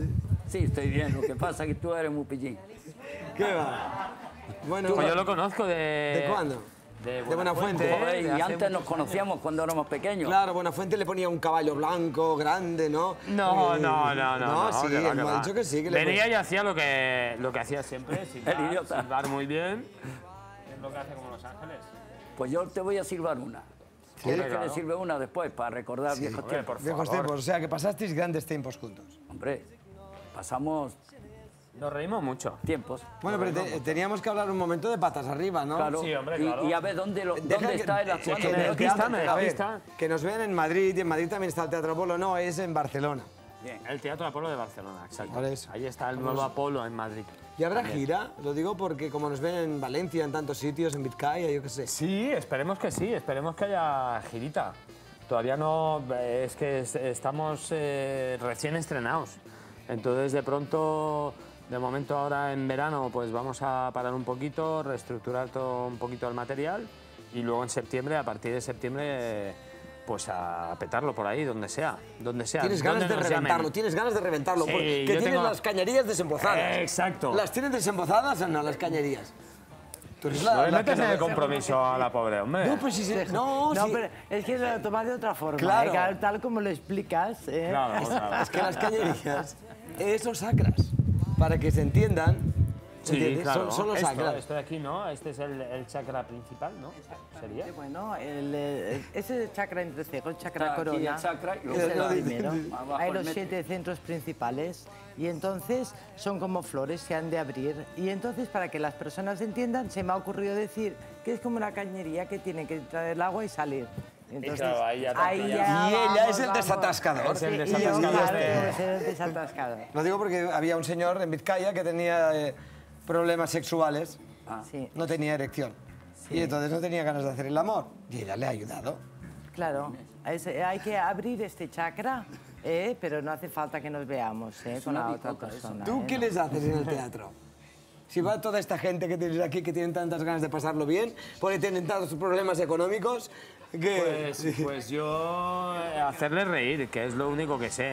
[SPEAKER 9] Sí, estoy bien. Lo que pasa es que tú eres muy pillín.
[SPEAKER 1] ¿Qué va? Bueno,
[SPEAKER 10] Pues yo lo conozco de...
[SPEAKER 1] ¿de cuándo?
[SPEAKER 10] De
[SPEAKER 1] De Buenafuente.
[SPEAKER 9] Joder, y
[SPEAKER 10] de hace
[SPEAKER 9] antes nos
[SPEAKER 10] muchos
[SPEAKER 9] conocíamos cuando éramos pequeños.
[SPEAKER 1] Claro, Buenafuente le ponía un caballo blanco, grande, ¿no?
[SPEAKER 10] No,
[SPEAKER 1] Eh,
[SPEAKER 10] no, no, no.
[SPEAKER 1] No, sí,
[SPEAKER 10] que va,
[SPEAKER 1] él
[SPEAKER 10] que
[SPEAKER 1] me ha
[SPEAKER 10] va.
[SPEAKER 1] dicho que sí. Que le
[SPEAKER 10] Venía
[SPEAKER 1] ponía-
[SPEAKER 10] y hacía lo que, lo que hacía siempre, silbar,
[SPEAKER 9] El idiota.
[SPEAKER 10] silbar muy bien. Es lo que hace como Los Ángeles.
[SPEAKER 9] Pues yo te voy a silbar una. ¿Quieres que
[SPEAKER 10] claro.
[SPEAKER 9] le sirve una después para recordar viejos
[SPEAKER 10] Hombre,
[SPEAKER 9] tiempos?
[SPEAKER 10] por
[SPEAKER 1] Viejos
[SPEAKER 10] favor.
[SPEAKER 1] tiempos, o sea, que pasasteis grandes tiempos juntos.
[SPEAKER 9] Hombre, pasamos
[SPEAKER 10] Nos reímos mucho.
[SPEAKER 9] tiempos.
[SPEAKER 1] Bueno, pero te- teníamos que hablar un momento de patas arriba, ¿no?
[SPEAKER 9] Claro.
[SPEAKER 10] Sí, hombre,
[SPEAKER 9] Y-
[SPEAKER 10] claro.
[SPEAKER 9] Y, a ver dónde, lo,
[SPEAKER 1] Deja
[SPEAKER 9] dónde
[SPEAKER 1] que-
[SPEAKER 9] está el
[SPEAKER 1] es
[SPEAKER 9] actual.
[SPEAKER 1] que en el
[SPEAKER 10] Aquí está,
[SPEAKER 1] teatro-
[SPEAKER 10] me-
[SPEAKER 1] a
[SPEAKER 10] aquí
[SPEAKER 1] ver,
[SPEAKER 10] está.
[SPEAKER 1] que nos vean en Madrid, y en Madrid también está el Teatro Apolo, no, es en Barcelona.
[SPEAKER 9] Bien.
[SPEAKER 10] El Teatro Apolo de Barcelona, exacto.
[SPEAKER 1] por eso.
[SPEAKER 10] Ahí está el nuevo Apolo en Madrid.
[SPEAKER 1] ¿Y habrá gira? Lo digo porque como nos ven en Valencia, en tantos sitios, en Vizcaya, yo qué sé.
[SPEAKER 10] Sí, esperemos que sí, esperemos que haya girita. Todavía no, eh, es que es- estamos eh, recién estrenados. Entonces, de pronto, de momento ahora en verano, pues vamos a parar un poquito, reestructurar todo un poquito el material y luego en septiembre, a partir de septiembre, eh, pues a petarlo por ahí, donde sea, donde sea.
[SPEAKER 1] Tienes ganas
[SPEAKER 10] donde
[SPEAKER 1] de
[SPEAKER 10] nos
[SPEAKER 1] reventarlo,
[SPEAKER 10] llamen.
[SPEAKER 1] tienes ganas de reventarlo,
[SPEAKER 10] Sí,
[SPEAKER 1] porque
[SPEAKER 10] yo
[SPEAKER 1] tienes
[SPEAKER 10] tengo-
[SPEAKER 1] las cañerías desembozadas.
[SPEAKER 10] Exacto.
[SPEAKER 1] ¿Las tienes desembozadas o no, las cañerías? Tú eres
[SPEAKER 10] No le
[SPEAKER 1] la
[SPEAKER 10] metes
[SPEAKER 1] que
[SPEAKER 10] en
[SPEAKER 1] no-
[SPEAKER 10] el compromiso a la pobre, hombre.
[SPEAKER 1] No, pues sí, sí. No,
[SPEAKER 5] No,
[SPEAKER 1] sí.
[SPEAKER 5] pero es que lo tomas de otra forma,
[SPEAKER 1] Claro.
[SPEAKER 5] ¿eh? Claro, tal como lo explicas. ¿eh?
[SPEAKER 10] Claro, claro.
[SPEAKER 1] Es que las cañerías, esos sacras, para que se entiendan,
[SPEAKER 10] Sí,
[SPEAKER 1] ¿entiendes?
[SPEAKER 10] claro.
[SPEAKER 1] Son, son los
[SPEAKER 10] esto,
[SPEAKER 1] sacras.
[SPEAKER 10] esto de aquí, ¿no? Este es el, el chakra principal, ¿no? ¿Sería?
[SPEAKER 5] Bueno, el, eh, ese chakra entrecejo, el chakra
[SPEAKER 9] Está aquí
[SPEAKER 5] corona,
[SPEAKER 9] el chakra y
[SPEAKER 5] es
[SPEAKER 9] luego
[SPEAKER 5] el
[SPEAKER 9] está
[SPEAKER 5] primero.
[SPEAKER 9] abajo
[SPEAKER 5] Hay
[SPEAKER 9] el
[SPEAKER 5] los
[SPEAKER 9] metro.
[SPEAKER 5] siete centros principales y entonces son como flores, se han de abrir. Y entonces, para que las personas entiendan, se me ha ocurrido decir que es como una cañería que tiene que entrar el agua y salir. Entonces,
[SPEAKER 10] claro, ahí ya te
[SPEAKER 5] ahí
[SPEAKER 10] pillas.
[SPEAKER 5] ya
[SPEAKER 1] Y ella
[SPEAKER 5] vamos,
[SPEAKER 1] es el
[SPEAKER 5] vamos.
[SPEAKER 1] desatascador.
[SPEAKER 10] Es el
[SPEAKER 5] Sí, y yo,
[SPEAKER 10] desatascador
[SPEAKER 5] claro,
[SPEAKER 10] de-
[SPEAKER 5] tengo que ser el desatascador.
[SPEAKER 1] Lo digo porque había un señor en Vizcaya que tenía eh, problemas sexuales,
[SPEAKER 5] Sí,
[SPEAKER 1] no tenía erección. Y entonces no tenía ganas de hacer el amor. Y ella le ha ayudado.
[SPEAKER 5] claro. Es- hay que abrir este chakra, ¿eh? Pero no hace falta que nos veamos ¿eh? con
[SPEAKER 9] una
[SPEAKER 5] la otra
[SPEAKER 9] bicota eso.
[SPEAKER 5] persona.
[SPEAKER 1] ¿Tú
[SPEAKER 5] ¿eh?
[SPEAKER 1] qué
[SPEAKER 5] No.
[SPEAKER 1] les haces en el teatro? Si va toda esta gente que tienes aquí, que tienen tantas ganas de pasarlo bien, porque tienen tantos problemas económicos, que...
[SPEAKER 10] Pues,
[SPEAKER 1] Sí.
[SPEAKER 10] pues yo eh, hacerle reír, que es lo único que sé.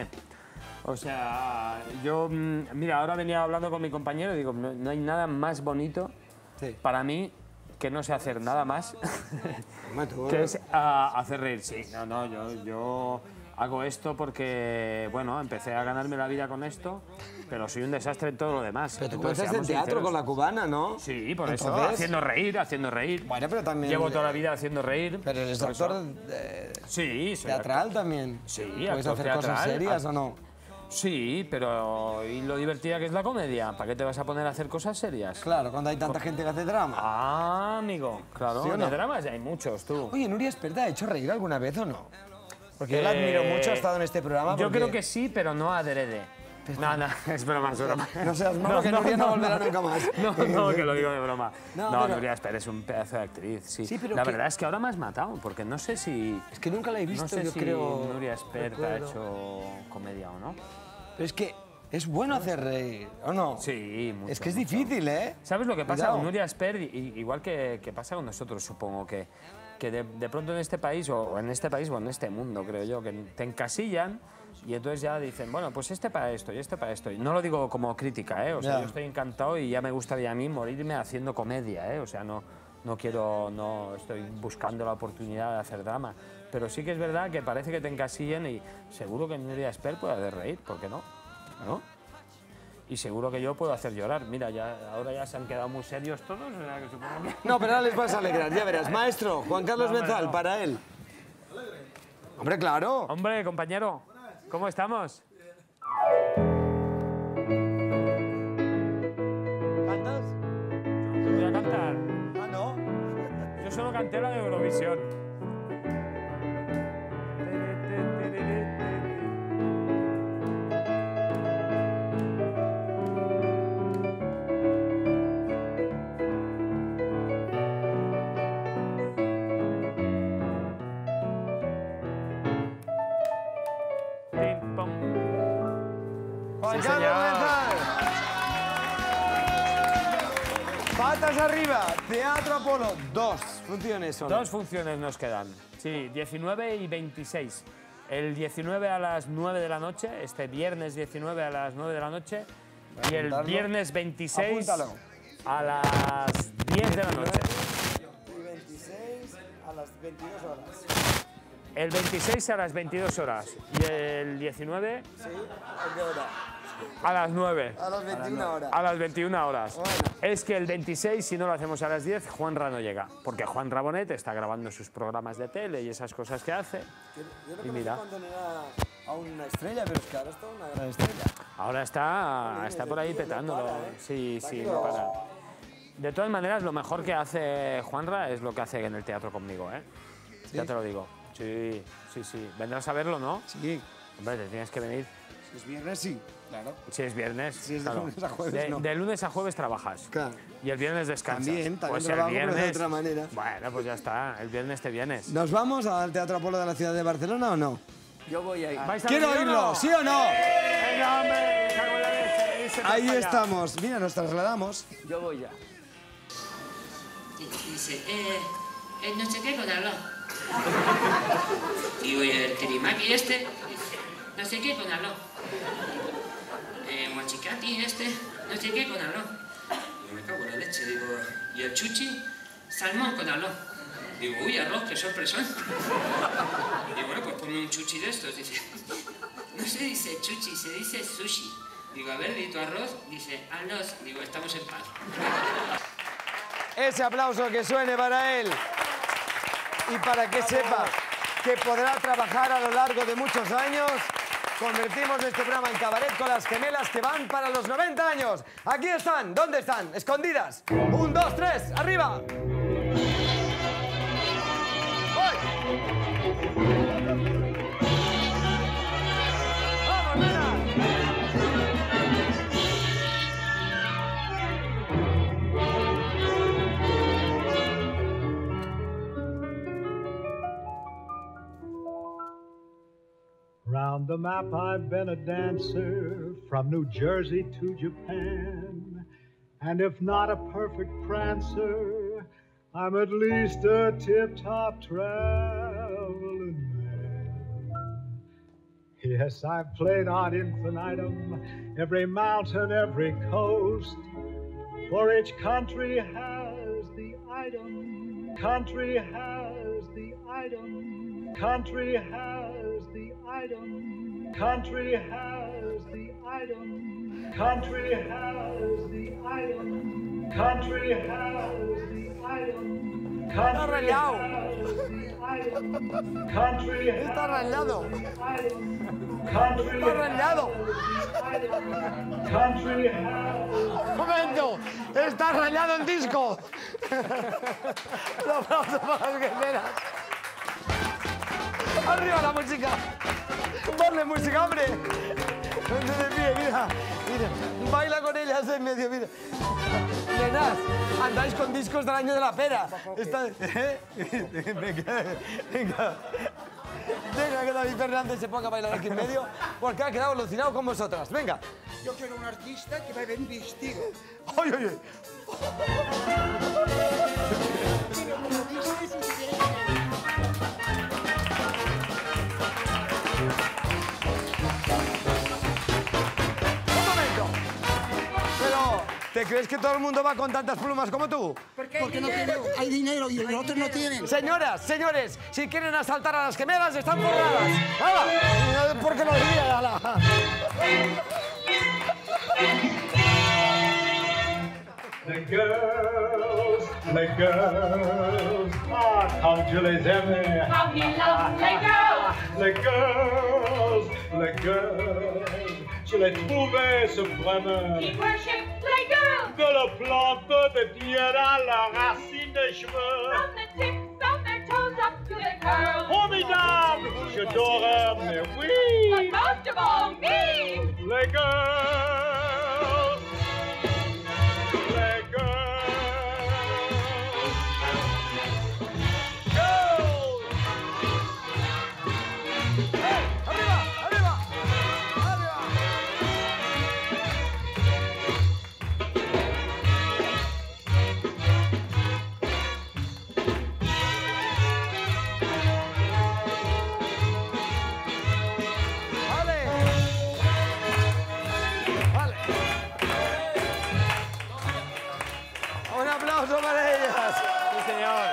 [SPEAKER 10] O sea, yo, mm, mira, ahora venía hablando con mi compañero y digo, no, no hay nada más bonito
[SPEAKER 1] Sí.
[SPEAKER 10] para mí que no sé hacer nada más
[SPEAKER 1] Hombre, tú-
[SPEAKER 10] que es ah, hacer reír. Sí, no, no, yo, yo hago esto porque, bueno, empecé a ganarme la vida con esto, pero soy un desastre en todo lo demás.
[SPEAKER 1] Pero tú
[SPEAKER 10] Entonces,
[SPEAKER 1] comenzaste en
[SPEAKER 10] seamos
[SPEAKER 1] teatro
[SPEAKER 10] sinceros.
[SPEAKER 1] con la cubana, ¿no?
[SPEAKER 10] Sí, por eso,
[SPEAKER 1] Entonces-
[SPEAKER 10] haciendo reír, haciendo reír.
[SPEAKER 1] Bueno, pero también...
[SPEAKER 10] Llevo toda la vida haciendo reír.
[SPEAKER 1] Pero eres
[SPEAKER 10] por eso.
[SPEAKER 1] actor eh,
[SPEAKER 10] Sí, soy
[SPEAKER 1] teatral también.
[SPEAKER 10] Sí,
[SPEAKER 1] ¿Puedes
[SPEAKER 10] actor
[SPEAKER 1] hacer cosas
[SPEAKER 10] teatral.
[SPEAKER 1] serias
[SPEAKER 10] Ah.
[SPEAKER 1] o no?
[SPEAKER 10] Sí, pero ¿y lo divertida que es la comedia? ¿Para qué te vas a poner a hacer cosas serias?
[SPEAKER 1] Claro, cuando hay tanta gente que hace drama.
[SPEAKER 10] Ah, amigo, claro,
[SPEAKER 1] ¿Sí o no?
[SPEAKER 10] de dramas ya hay muchos, tú.
[SPEAKER 1] Oye, Nuria Esperta, ¿ha hecho reír alguna vez o no? Porque yo la
[SPEAKER 10] Eh,
[SPEAKER 1] admiro mucho, ha estado en este programa.
[SPEAKER 10] Yo
[SPEAKER 1] porque-
[SPEAKER 10] creo que sí, pero no adrede. No, no, es broma, es broma.
[SPEAKER 1] No seas malo, que Nuria no volverá nunca más.
[SPEAKER 10] No, no, que lo digo de broma.
[SPEAKER 1] No,
[SPEAKER 10] No,
[SPEAKER 1] pero-
[SPEAKER 10] Nuria Esper es un pedazo de actriz, sí.
[SPEAKER 1] Sí, pero
[SPEAKER 10] la
[SPEAKER 1] que-
[SPEAKER 10] verdad es que ahora me has matado, porque no sé si...
[SPEAKER 1] Es que nunca la he visto,
[SPEAKER 10] no sé
[SPEAKER 1] yo
[SPEAKER 10] si
[SPEAKER 1] creo.
[SPEAKER 10] Nuria Esper ha
[SPEAKER 1] recuerdo.
[SPEAKER 10] hecho comedia o no.
[SPEAKER 1] Pero es que es bueno hacer reír, ¿o no?
[SPEAKER 10] Sí, mucho,
[SPEAKER 1] Es que es
[SPEAKER 10] mucho.
[SPEAKER 1] difícil, ¿eh?
[SPEAKER 10] ¿Sabes lo que pasa
[SPEAKER 1] Cuidado.
[SPEAKER 10] con Nuria Esper? I- Igual que, que pasa con nosotros, supongo, que, que de, de pronto en este país, o o en este país, o en este mundo, creo yo, que te encasillan y entonces ya dicen, bueno, pues este para esto y este para esto. Y no lo digo como crítica, ¿eh? O sea,
[SPEAKER 1] Ya.
[SPEAKER 10] yo estoy encantado y ya me gustaría a mí morirme haciendo comedia, ¿eh? O sea, no, no quiero, no estoy buscando la oportunidad de hacer drama. Pero sí que es verdad que parece que te encasillan y seguro que Nuria Esper puede hacer reír, ¿por qué no? ¿No? y seguro que yo puedo hacer llorar. Mira, ya, ahora ya se han quedado muy serios todos. O sea, que supongo que...
[SPEAKER 1] No, pero ahora les vas a alegrar, ya verás. Maestro, Juan Carlos
[SPEAKER 10] No, hombre,
[SPEAKER 1] Benzal,
[SPEAKER 10] no.
[SPEAKER 1] para él. Hombre, claro.
[SPEAKER 10] Hombre, compañero, ¿cómo estamos?
[SPEAKER 1] ¿Cantas?
[SPEAKER 10] Yo voy a cantar.
[SPEAKER 1] Ah, no.
[SPEAKER 10] Yo solo canté la de Eurovisión. Pim, pam.
[SPEAKER 1] Juan
[SPEAKER 10] Sí,
[SPEAKER 1] Carlos
[SPEAKER 10] señor.
[SPEAKER 1] Benzal. Patas arriba, Teatro Apolo. Dos funciones son.
[SPEAKER 10] Dos funciones nos quedan. Sí, diecinueve y veintiséis. El diecinueve a las nueve de la noche, este viernes diecinueve a las nueve de la noche. Y el
[SPEAKER 1] apuntarlo.
[SPEAKER 10] viernes veintiséis
[SPEAKER 1] Apúntalo.
[SPEAKER 10] a las diez de la noche.
[SPEAKER 1] Y veintiséis a las veintidós horas.
[SPEAKER 10] El veintiséis a las veintidós horas. Y el diecinueve
[SPEAKER 1] Sí, ¿a qué hora?
[SPEAKER 10] a las nueve.
[SPEAKER 1] A las veintiuna horas.
[SPEAKER 10] A las veintiuna horas.
[SPEAKER 1] Bueno.
[SPEAKER 10] Es que el veintiséis, si no lo hacemos a las diez, Juanra no llega. Porque Juan Rabonet está grabando sus programas de tele y esas cosas que hace.
[SPEAKER 1] Yo
[SPEAKER 10] Y
[SPEAKER 1] no
[SPEAKER 10] mira.
[SPEAKER 1] conozco cuando era a una estrella, pero es que ahora está una gran estrella.
[SPEAKER 10] Ahora está, está por ahí
[SPEAKER 1] tío, no
[SPEAKER 10] petándolo.
[SPEAKER 1] para, ¿eh?
[SPEAKER 10] Sí,
[SPEAKER 1] Está
[SPEAKER 10] sí,
[SPEAKER 1] que
[SPEAKER 10] no
[SPEAKER 1] no.
[SPEAKER 10] para. De todas maneras, lo mejor que hace Juanra es lo que hace en el teatro conmigo, ¿eh? Ya te lo digo. Sí, sí, sí. Vendrás a verlo, ¿no?
[SPEAKER 1] Sí.
[SPEAKER 10] Hombre, te tienes que venir.
[SPEAKER 1] Si es viernes, sí, claro.
[SPEAKER 10] Si es viernes.
[SPEAKER 1] Si es de
[SPEAKER 10] claro.
[SPEAKER 1] lunes a jueves,
[SPEAKER 10] de,
[SPEAKER 1] no.
[SPEAKER 10] de lunes a jueves trabajas.
[SPEAKER 1] Claro.
[SPEAKER 10] Y el viernes descansas.
[SPEAKER 1] También, también
[SPEAKER 10] pues
[SPEAKER 1] trabajo,
[SPEAKER 10] el
[SPEAKER 1] pero de
[SPEAKER 10] viernes.
[SPEAKER 1] otra manera.
[SPEAKER 10] Bueno, pues ya está. El viernes te vienes.
[SPEAKER 1] ¿Nos vamos al Teatro Apolo de la ciudad de Barcelona o no?
[SPEAKER 9] Yo voy ahí.
[SPEAKER 10] ¿Vais a
[SPEAKER 1] quiero
[SPEAKER 10] venir o
[SPEAKER 1] oírlo,
[SPEAKER 10] no?
[SPEAKER 1] ¿sí o no?
[SPEAKER 10] Venga, hombre, cago en la leche, irse
[SPEAKER 1] Ahí
[SPEAKER 10] para allá.
[SPEAKER 1] estamos. Mira, nos trasladamos.
[SPEAKER 9] Yo voy ya.
[SPEAKER 12] Dice, eh, eh, no sé qué con Aló. Digo, y el Tirimaki este, dice, no sé qué con Aló. Eh, Mochicati este, no sé qué con Aló. Digo, me cago en la leche, digo, y el Chuchi, salmón con Aló. Digo, uy, arroz, qué sorpresón. Digo, bueno, pues ponme un chuchi de estos. Dice, no se dice chuchi, se dice sushi. Digo, a ver, di tu arroz. Dice, arroz. Digo, estamos en paz.
[SPEAKER 1] Ese aplauso que suene para él. Y para que sepa que podrá trabajar a lo largo de muchos años, convertimos este programa en cabaret con las gemelas que van para los noventa años. Aquí están. ¿Dónde están? Escondidas. Un, dos, tres. ¡Arriba! ¡Vamos, nena!
[SPEAKER 13] Round the map I've been a dancer, from New Jersey to Japan. And if not a perfect prancer, I'm at least a tip-top traveling man. Yes, I've played on infinitum, every mountain, every coast. For each country has the item, country has the item, country has the item, country has the item, country has the item, country has the item, country has the item, country has
[SPEAKER 1] Está rayado.
[SPEAKER 13] country
[SPEAKER 1] Está rayado.
[SPEAKER 13] country has
[SPEAKER 1] ¡Un momento! ¡Está rayado el disco! Un aplauso para las guerreras. ¡Arriba la música! ¡Ponle música, hombre! Ponte de pie, mira, mira. Baila con ellas en medio, mira. Nenas, andáis con discos del año de la pera. Está... ¿Eh? Venga, venga. Venga, que David Fernández se ponga a bailar aquí en medio, porque ha quedado alucinado con vosotras. Venga.
[SPEAKER 3] Yo quiero un artista que va bien vestido.
[SPEAKER 1] ¡Ay, ay, ay!
[SPEAKER 3] Pero me lo dices y te diré.
[SPEAKER 1] ¡Un momento! Pero, ¿te crees que todo el mundo va con tantas plumas como tú?
[SPEAKER 3] Porque no tiene, hay dinero y los otros no tienen.
[SPEAKER 1] Señoras, señores, si quieren asaltar a las gemelas, están forradas. ¡Hala! Porque lo diría, hala.
[SPEAKER 13] Les girls, les girls, ah, comme je les aimais.
[SPEAKER 4] How he loves les girls.
[SPEAKER 13] Les girls, les girls, je les trouvais suprêmes.
[SPEAKER 4] He worshipped les girls.
[SPEAKER 13] De la plante de pied à la racine des cheveux.
[SPEAKER 4] From the tips of their toes up to their curls.
[SPEAKER 13] Formidable, j'adorais, mais oui.
[SPEAKER 4] But most of all, me.
[SPEAKER 13] Les girls, les girls, girls.
[SPEAKER 1] ¡Hey! ¡Arriba! ¡Arriba! ¡Arriba! ¡Vale! ¡Vale! ¡Un aplauso para ellas!
[SPEAKER 10] Sí, señor.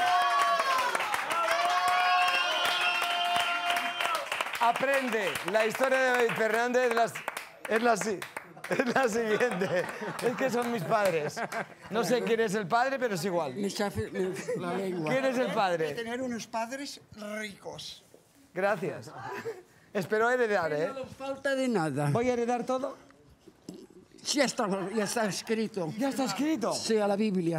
[SPEAKER 1] Aprende. La historia de David Fernández es la, es la, si- es la siguiente. Es que son mis padres. No sé quién es el padre, pero es igual.
[SPEAKER 14] Me chafe me- la lengua.
[SPEAKER 1] ¿Quién es el padre?
[SPEAKER 14] Tener unos padres ricos.
[SPEAKER 1] Gracias. Espero heredar, ¿eh?
[SPEAKER 14] No falta de nada.
[SPEAKER 1] ¿Voy a heredar todo?
[SPEAKER 14] Sí, ya está, ya está escrito.
[SPEAKER 1] ¿Ya está escrito?
[SPEAKER 14] Sí, a la Biblia.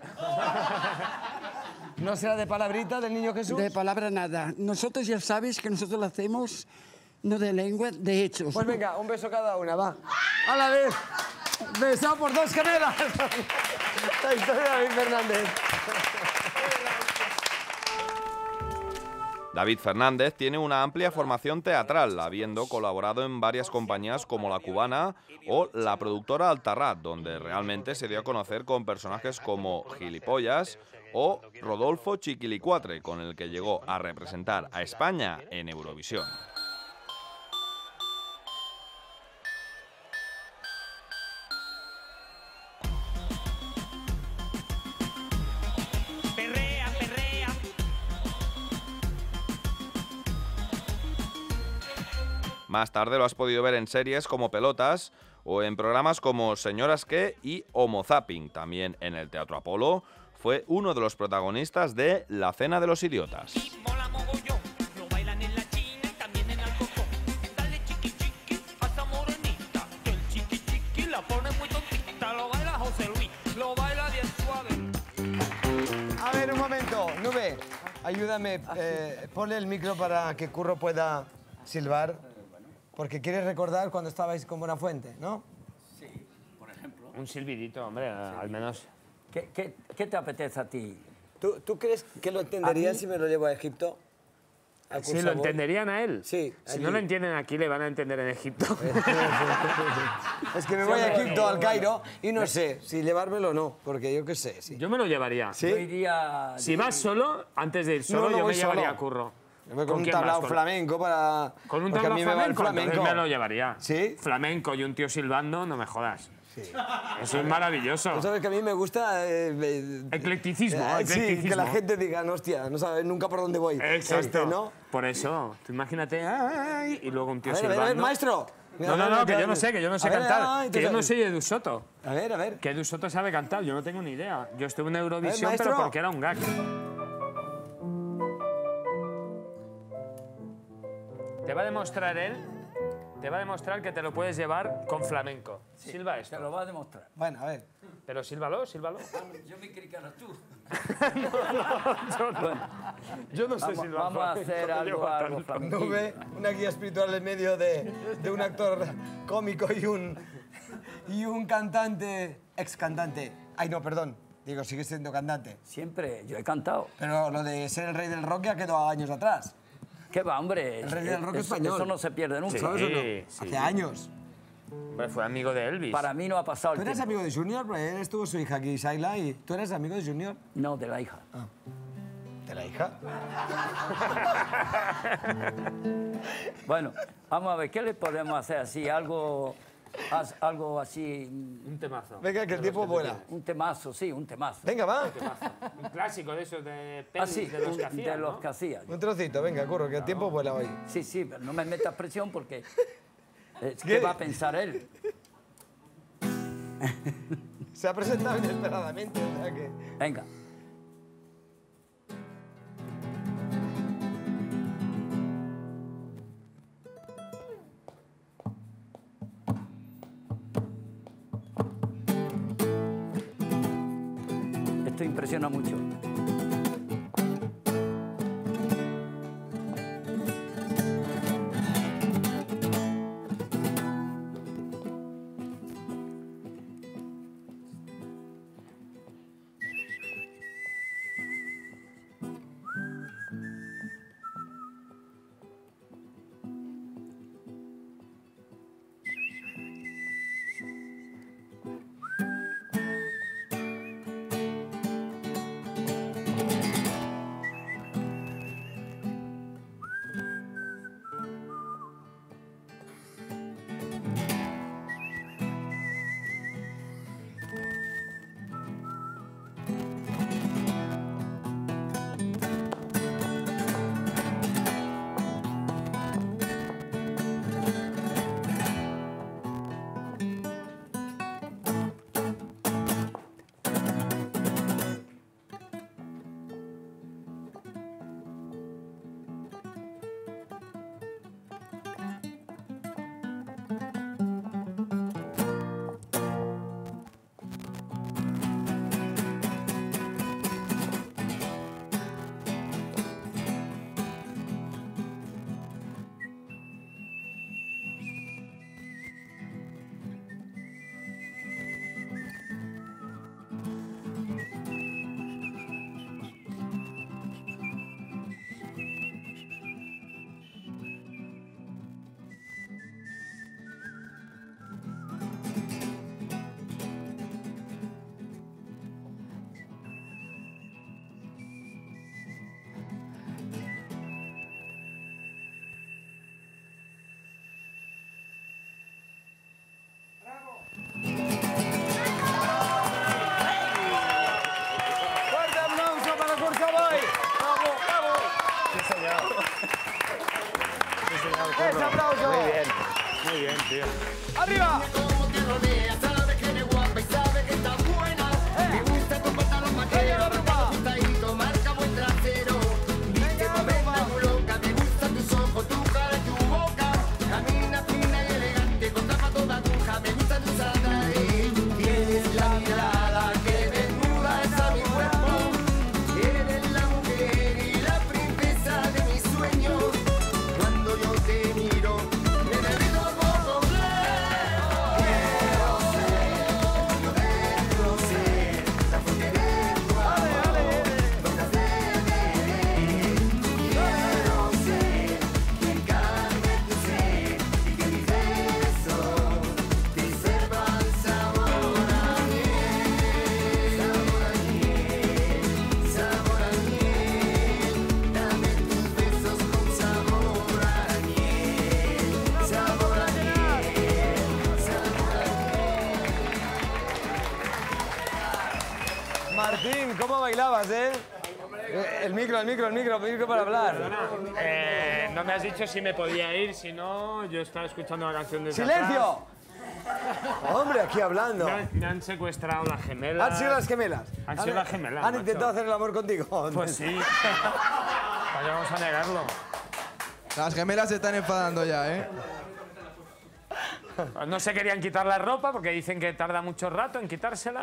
[SPEAKER 1] ¿No será de palabrita del niño Jesús?
[SPEAKER 14] De palabra nada. Nosotros ya sabes que nosotros lo hacemos no de lengua, de hechos.
[SPEAKER 1] Pues venga, un beso cada una, va. A la vez. Besado por dos gemelas. La historia de David Fernández.
[SPEAKER 11] David Fernández tiene una amplia formación teatral, habiendo colaborado en varias compañías como La Cubana o la productora Altarrat, donde realmente se dio a conocer con personajes como Gilipollas o Rodolfo Chiquilicuatre, con el que llegó a representar a España en Eurovisión.
[SPEAKER 8] Perrea, perrea.
[SPEAKER 11] Más tarde lo has podido ver en series como Pelotas o en programas como Señoras que y Homo Zapping. También en el Teatro Apolo fue uno de los protagonistas de La Cena de los Idiotas.
[SPEAKER 8] Mola mogollón. Lo bailan en la China y también en Alcorcón. Dale chiqui chiqui a esa morenita. Que el chiqui chiqui la pone muy tontita. Lo baila José Luis. Lo baila bien suave.
[SPEAKER 1] A ver, un momento. Nube, ayúdame. Eh, ponle el micro para que Curro pueda silbar. Porque quieres recordar cuando estabais con Buenafuente, ¿no?
[SPEAKER 9] Sí, por ejemplo.
[SPEAKER 10] Un silbidito, hombre, al menos.
[SPEAKER 9] ¿Qué, qué, qué te apetece a ti?
[SPEAKER 1] ¿Tú, tú crees que lo entenderías
[SPEAKER 9] ¿A mí?
[SPEAKER 1] si me lo llevo a Egipto? ¿Al
[SPEAKER 10] Si lo
[SPEAKER 1] Cursabol?
[SPEAKER 10] entenderían a él.
[SPEAKER 1] Sí.
[SPEAKER 10] Si
[SPEAKER 1] allí.
[SPEAKER 10] no lo entienden aquí, le van a entender en Egipto.
[SPEAKER 1] Es que me voy a Egipto, al Cairo, y no sé si llevármelo o no, porque yo qué sé. Sí.
[SPEAKER 10] Yo me lo llevaría.
[SPEAKER 1] ¿Sí?
[SPEAKER 9] Yo iría...
[SPEAKER 10] Si vas solo, antes de ir solo,
[SPEAKER 1] No, no
[SPEAKER 10] yo
[SPEAKER 1] voy
[SPEAKER 10] me llevaría
[SPEAKER 1] solo.
[SPEAKER 10] a Curro.
[SPEAKER 1] Yo voy con un
[SPEAKER 10] quién más?
[SPEAKER 1] tablao
[SPEAKER 10] Con-
[SPEAKER 1] flamenco para...
[SPEAKER 10] Con un
[SPEAKER 1] porque a
[SPEAKER 10] tablao
[SPEAKER 1] mí me va el
[SPEAKER 10] flamenco, entonces
[SPEAKER 1] flamenco.
[SPEAKER 10] me lo llevaría.
[SPEAKER 1] ¿Sí?
[SPEAKER 10] Flamenco y un tío silbando, no me jodas. Eso es maravilloso.
[SPEAKER 1] Tú sabes que a mí me gusta... Eh, eh,
[SPEAKER 10] Eclecticismo,
[SPEAKER 1] eh, Sí,
[SPEAKER 10] eclecticismo.
[SPEAKER 1] que la gente diga, no, hostia, no sabes nunca por dónde voy.
[SPEAKER 10] Exacto.
[SPEAKER 1] Este, ¿no?
[SPEAKER 10] Por eso, tú imagínate, ay, y luego un tío
[SPEAKER 1] A ver, a ver,
[SPEAKER 10] silbando.
[SPEAKER 1] a ver, maestro.
[SPEAKER 10] No, no, no, que yo no sé, que yo no sé
[SPEAKER 1] A ver,
[SPEAKER 10] cantar.
[SPEAKER 1] ay,
[SPEAKER 10] que
[SPEAKER 1] tú
[SPEAKER 10] yo no
[SPEAKER 1] sabes.
[SPEAKER 10] soy Edu Soto.
[SPEAKER 1] A ver, a ver.
[SPEAKER 10] Que Edu Soto sabe cantar, yo no tengo ni idea. Yo estuve en Eurovisión,
[SPEAKER 1] maestro.
[SPEAKER 10] pero porque era un gag. Te va a demostrar él, te va a demostrar que te lo puedes llevar con flamenco. Silba esto.
[SPEAKER 9] Te lo va a demostrar.
[SPEAKER 1] Bueno, a ver.
[SPEAKER 10] Pero sílvalo, sílvalo.
[SPEAKER 9] Yo me creí que eras tú.
[SPEAKER 10] no, no, yo no. Yo no sé
[SPEAKER 9] Vamos,
[SPEAKER 10] silbar
[SPEAKER 9] vamos a
[SPEAKER 10] flamenco,
[SPEAKER 9] hacer
[SPEAKER 10] no
[SPEAKER 9] algo,
[SPEAKER 10] llego a
[SPEAKER 9] algo
[SPEAKER 10] tanto.
[SPEAKER 9] flamenco.
[SPEAKER 1] Nube, una guía espiritual en medio de, de un actor cómico y un, y un cantante, ex cantante. Ay, no, perdón. Digo, sigue siendo cantante.
[SPEAKER 9] Siempre, yo he cantado.
[SPEAKER 1] Pero lo de ser el rey del rock ya quedó años atrás.
[SPEAKER 9] ¿Qué va, hombre?
[SPEAKER 1] El rey del rock
[SPEAKER 9] eso,
[SPEAKER 1] español.
[SPEAKER 9] Eso no se pierde nunca.
[SPEAKER 10] Sí,
[SPEAKER 1] ¿Sabes o no?
[SPEAKER 10] sí.
[SPEAKER 1] Hace años.
[SPEAKER 10] Hombre, fue amigo de Elvis.
[SPEAKER 9] Para mí no ha pasado
[SPEAKER 1] ¿Tú
[SPEAKER 9] el
[SPEAKER 1] eres
[SPEAKER 9] tiempo.
[SPEAKER 1] amigo de Junior? Pues él estuvo su hija aquí, Shaila, y ¿tú eres amigo de Junior?
[SPEAKER 9] No, de la hija.
[SPEAKER 1] ¿De la hija?
[SPEAKER 9] Bueno, vamos a ver, ¿qué le podemos hacer así? Algo, haz algo así...
[SPEAKER 10] Un temazo.
[SPEAKER 1] Venga, que el tiempo vuela.
[SPEAKER 9] Un temazo, sí, un temazo.
[SPEAKER 1] Venga, va.
[SPEAKER 10] Un clásico de esos de
[SPEAKER 9] Ah,
[SPEAKER 10] pelis
[SPEAKER 9] sí,
[SPEAKER 10] de los
[SPEAKER 9] un-
[SPEAKER 10] que hacía,
[SPEAKER 9] de los
[SPEAKER 10] ¿no?
[SPEAKER 9] que hacía.
[SPEAKER 1] Un trocito, venga, Curro, que el tiempo vuela hoy.
[SPEAKER 9] Sí, sí, pero no me metas presión porque... eh,
[SPEAKER 1] ¿Qué?
[SPEAKER 9] ¿Qué va a pensar él?
[SPEAKER 1] Se ha presentado inesperadamente, o sea que...
[SPEAKER 9] Venga. Esto impresiona mucho.
[SPEAKER 1] ¡Ese aplauso!
[SPEAKER 10] Muy bien, muy bien, tío.
[SPEAKER 1] ¡Arriba!
[SPEAKER 3] Sabe que eres guapa y sabe que estás buena. Me gusta tu pantalón vaquero, ajustadito, marca buen trasero. Viste momento muy loca, me gustan tus ojos, tu cara y tu boca. Camina fina y elegante, con tapa toda aguja, me gusta tu sandalias. Tienes la mirada que desnuda a mi cuerpo. Eres la mujer y la princesa de mis sueños. Cuando yo te miro, me derrito por completo. Quiero ser, yo debo ser la fuente de tu amor. Donde te quiero ser quien cargue tu ser y que mis besos te sirvan sabor a miel, sabor a miel, sabor a miel. Dame tus besos con sabor a miel, sabor a miel, sabor a
[SPEAKER 1] Martín, ¿cómo bailabas, eh? Eh, El micro, el micro, el micro, el micro para hablar.
[SPEAKER 10] Eh, no me has dicho si me podía ir, si no, yo estaba escuchando la canción de
[SPEAKER 1] ¡Silencio! Hombre, aquí hablando.
[SPEAKER 10] Me han, me han secuestrado las gemelas.
[SPEAKER 1] ¿Han sido las gemelas?
[SPEAKER 10] Han sido las gemelas.
[SPEAKER 1] ¿Han
[SPEAKER 10] macho.
[SPEAKER 1] intentado hacer el amor contigo?
[SPEAKER 10] Pues sí. ¿Para qué vamos a negarlo?
[SPEAKER 15] Las gemelas se están enfadando ya, ¿eh?
[SPEAKER 10] No se querían quitar la ropa porque dicen que tarda mucho rato en quitársela.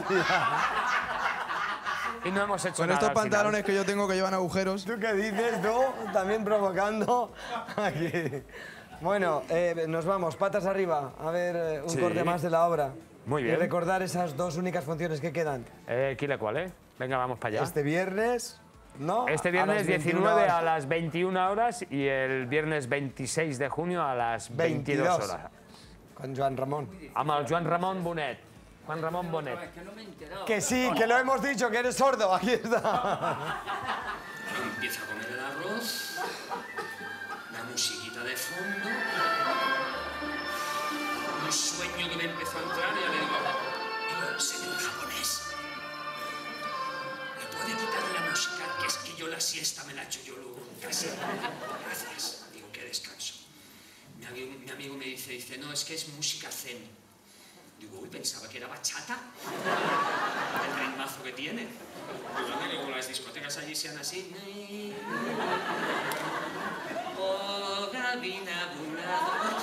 [SPEAKER 10] Y no hemos hecho
[SPEAKER 15] Con
[SPEAKER 10] nada.
[SPEAKER 15] estos
[SPEAKER 10] al final.
[SPEAKER 15] pantalones que yo tengo que llevan agujeros.
[SPEAKER 1] ¿Tú qué dices, tú? También provocando aquí. Bueno, eh, nos vamos, patas arriba, a ver eh, un
[SPEAKER 10] Sí.
[SPEAKER 1] corte más de la obra.
[SPEAKER 10] Muy
[SPEAKER 1] Y
[SPEAKER 10] bien.
[SPEAKER 1] recordar esas dos únicas funciones que quedan.
[SPEAKER 10] Eh, ¿Quile cuál, eh? Venga, vamos para allá.
[SPEAKER 1] Este viernes, ¿no?
[SPEAKER 10] Este
[SPEAKER 1] A
[SPEAKER 10] viernes
[SPEAKER 1] las veintiuna
[SPEAKER 10] diecinueve
[SPEAKER 1] horas.
[SPEAKER 10] a las veintiuna horas y el viernes veintiséis de junio a las veintidós
[SPEAKER 1] veintidós.
[SPEAKER 10] horas.
[SPEAKER 1] Con Joan Ramón.
[SPEAKER 10] Amb el Joan Ramon Bonet. Juan Ramón Bonet.
[SPEAKER 1] Que sí, que lo hemos dicho, que eres sordo. Aquí está.
[SPEAKER 12] Yo empiezo a comer el arroz, la musiquita de fondo, un sueño que me empezó a entrar y ya le digo, digo, señor japonés, ¿me puede quitar la música? Que es que yo la siesta me la echo yo luego en casa. Gracias. Digo, qué descanso. Mi amigo, mi amigo me dice, dice, no, es que es música zen. Digo, uy, pensaba que era bachata. El ritmazo que tiene. Perdón, que como las discotecas allí sean así. Oh, gabina voladora.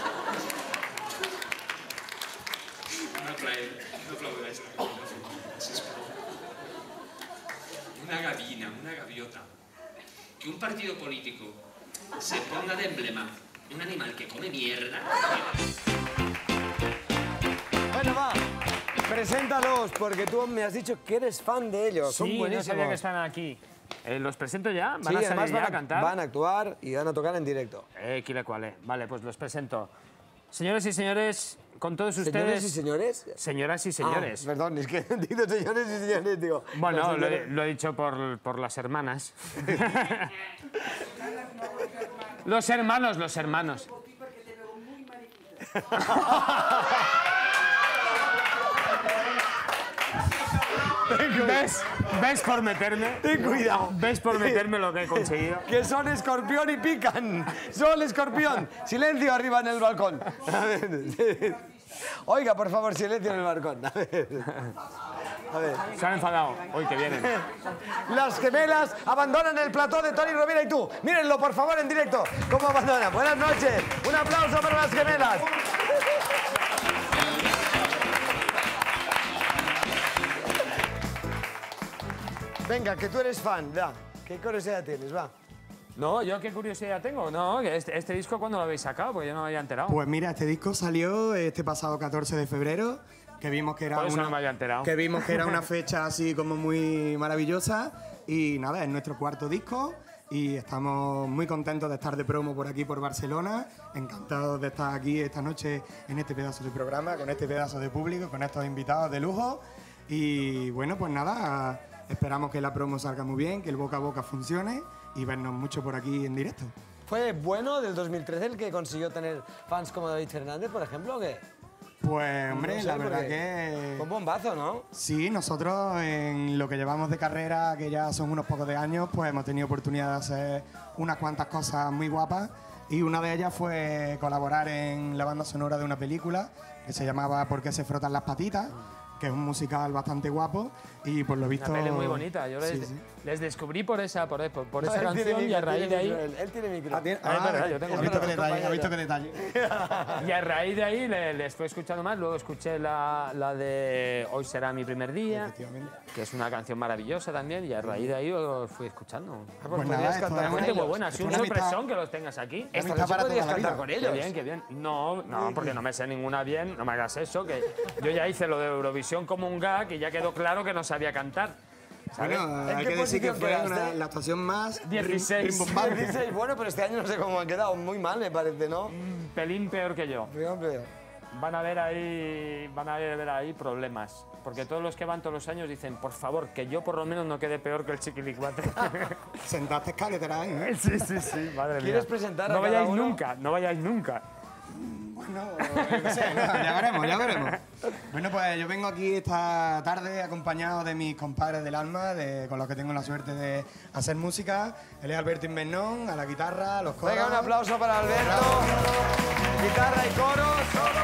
[SPEAKER 12] No aplaudo, no aplaudo esto. Una gavina, una gaviota. Que un partido político se ponga de emblema un animal que come mierda.
[SPEAKER 1] Bueno, va. Preséntalos, porque tú me has dicho que eres fan de ellos. Son
[SPEAKER 10] Sí, no
[SPEAKER 1] buenísimos.
[SPEAKER 10] sabía que están aquí. Eh, ¿Los presento ya? ¿Van
[SPEAKER 1] Sí,
[SPEAKER 10] a
[SPEAKER 1] además
[SPEAKER 10] salir
[SPEAKER 1] van
[SPEAKER 10] ya
[SPEAKER 1] a,
[SPEAKER 10] a cantar?
[SPEAKER 1] van a actuar y van a tocar en directo.
[SPEAKER 10] Eh, quile cuale. Vale, pues los presento. Señoras y señores, con todos ustedes...
[SPEAKER 1] ¿Señores y señores?
[SPEAKER 10] Señoras y señores.
[SPEAKER 1] Ah, perdón, es que digo señores y señores, digo...
[SPEAKER 10] Bueno,
[SPEAKER 1] los
[SPEAKER 10] lo he,
[SPEAKER 1] señores.
[SPEAKER 10] lo he dicho por, por las hermanas. Los hermanos, los hermanos. ¿Ves? ¿Ves por meterme?
[SPEAKER 1] Ten cuidado.
[SPEAKER 10] ¿Ves por meterme lo que he conseguido?
[SPEAKER 1] Que son escorpión y pican. Son escorpión. Silencio arriba en el balcón. A ver. Oiga, por favor, silencio en el balcón. A ver. A ver.
[SPEAKER 10] Se han enfadado. Hoy que vienen.
[SPEAKER 1] Las gemelas abandonan el plató de Tony Rovira y tú. Mírenlo, por favor, en directo. ¿Cómo abandonan? Buenas noches. Un aplauso para las gemelas. Venga, que tú eres fan, va. ¿Qué curiosidad tienes? Va.
[SPEAKER 10] No, ¿yo qué curiosidad tengo? No, que este, este disco, ¿cuándo lo habéis sacado? Porque yo no me había enterado.
[SPEAKER 16] Pues mira, este disco salió este pasado catorce de febrero, que vimos que era
[SPEAKER 10] Por eso
[SPEAKER 16] una,
[SPEAKER 10] no me había enterado.
[SPEAKER 16] que vimos que era una fecha así como muy maravillosa y nada, es nuestro cuarto disco y estamos muy contentos de estar de promo por aquí por Barcelona, encantados de estar aquí esta noche en este pedazo de programa, con este pedazo de público, con estos invitados de lujo y bueno, pues nada, esperamos que la promo salga muy bien, que el boca a boca funcione y vernos mucho por aquí en directo.
[SPEAKER 1] ¿Fue bueno del dos mil trece el que consiguió tener fans como David Fernández, por ejemplo, o qué?
[SPEAKER 16] Pues hombre,
[SPEAKER 1] No sé,
[SPEAKER 16] la verdad
[SPEAKER 1] porque
[SPEAKER 16] que...
[SPEAKER 1] Fue un bombazo, ¿no?
[SPEAKER 16] Sí, nosotros en lo que llevamos de carrera, que ya son unos pocos de años, pues hemos tenido oportunidad de hacer unas cuantas cosas muy guapas y una de ellas fue colaborar en la banda sonora de una película que se llamaba ¿Por qué se frotan las patitas?, que es un musical bastante guapo y por lo visto...
[SPEAKER 10] Una peli muy bonita. Yo les,
[SPEAKER 16] Sí, sí.
[SPEAKER 10] les descubrí por esa, por, por, por
[SPEAKER 1] No,
[SPEAKER 10] esa
[SPEAKER 1] él tiene
[SPEAKER 10] canción y
[SPEAKER 1] micro,
[SPEAKER 10] a raíz
[SPEAKER 1] tiene
[SPEAKER 10] de ahí...
[SPEAKER 1] micro, él, él tiene micro.
[SPEAKER 16] Ah, tiene-
[SPEAKER 10] Ah, es
[SPEAKER 16] ah,
[SPEAKER 10] verdad, yo tengo
[SPEAKER 16] ¿has visto
[SPEAKER 10] micro.
[SPEAKER 16] qué detalle? ¿Has visto qué detalle?
[SPEAKER 10] Y a raíz de ahí le- les fui escuchando más, luego escuché la, la de Hoy será mi primer día, que es una canción maravillosa también, y a raíz de ahí os fui escuchando.
[SPEAKER 1] Ah, pues podrías
[SPEAKER 16] esto
[SPEAKER 1] cantar
[SPEAKER 16] es
[SPEAKER 1] con
[SPEAKER 10] Gente
[SPEAKER 1] ellos.
[SPEAKER 10] muy buena, ha sido un
[SPEAKER 16] Esto es una
[SPEAKER 10] sorpresón
[SPEAKER 16] amistad-
[SPEAKER 10] que los tengas aquí.
[SPEAKER 1] Esta
[SPEAKER 16] amistad
[SPEAKER 1] noche
[SPEAKER 16] para
[SPEAKER 1] podrías
[SPEAKER 16] toda la
[SPEAKER 1] cantar
[SPEAKER 16] vida.
[SPEAKER 1] con
[SPEAKER 10] Qué
[SPEAKER 1] ellos.
[SPEAKER 10] bien, qué bien. No, no, porque no me sé ninguna bien, no me hagas eso, que yo ya hice lo de Eurovisión como un gag y ya quedó claro que no sabía cantar. ¿sabes?
[SPEAKER 16] Bueno,
[SPEAKER 1] ¿En
[SPEAKER 16] hay
[SPEAKER 1] qué
[SPEAKER 16] que decir que
[SPEAKER 1] posición
[SPEAKER 16] fue
[SPEAKER 1] quedaste?
[SPEAKER 16] una- la actuación más rim-
[SPEAKER 10] dieciséis.
[SPEAKER 16] rimbombante.
[SPEAKER 1] dieciséis, bueno, pero este año no sé cómo ha quedado. Muy mal, me parece, ¿no?
[SPEAKER 10] Un pelín peor que yo.
[SPEAKER 1] Peor, peor.
[SPEAKER 10] Van a ver ahí, van a ver ahí problemas. Porque todos los que van todos los años dicen, por favor, que yo por lo menos no quede peor que el Chiquilicuatre.
[SPEAKER 16] Sentaste escalera, ¿eh?
[SPEAKER 10] Sí, sí, sí, madre mía.
[SPEAKER 1] ¿Quieres presentar a
[SPEAKER 10] No
[SPEAKER 1] cada
[SPEAKER 10] vayáis
[SPEAKER 1] uno?
[SPEAKER 10] nunca, no vayáis nunca.
[SPEAKER 16] Bueno, yo qué sé, no, ya veremos, ya veremos. Bueno, pues yo vengo aquí esta tarde acompañado de mis compadres del alma, de, con los que tengo la suerte de hacer música. Él es Alberto Invernón, a la guitarra, a los coros.
[SPEAKER 1] Venga, un aplauso para Alberto. Guitarra y coros.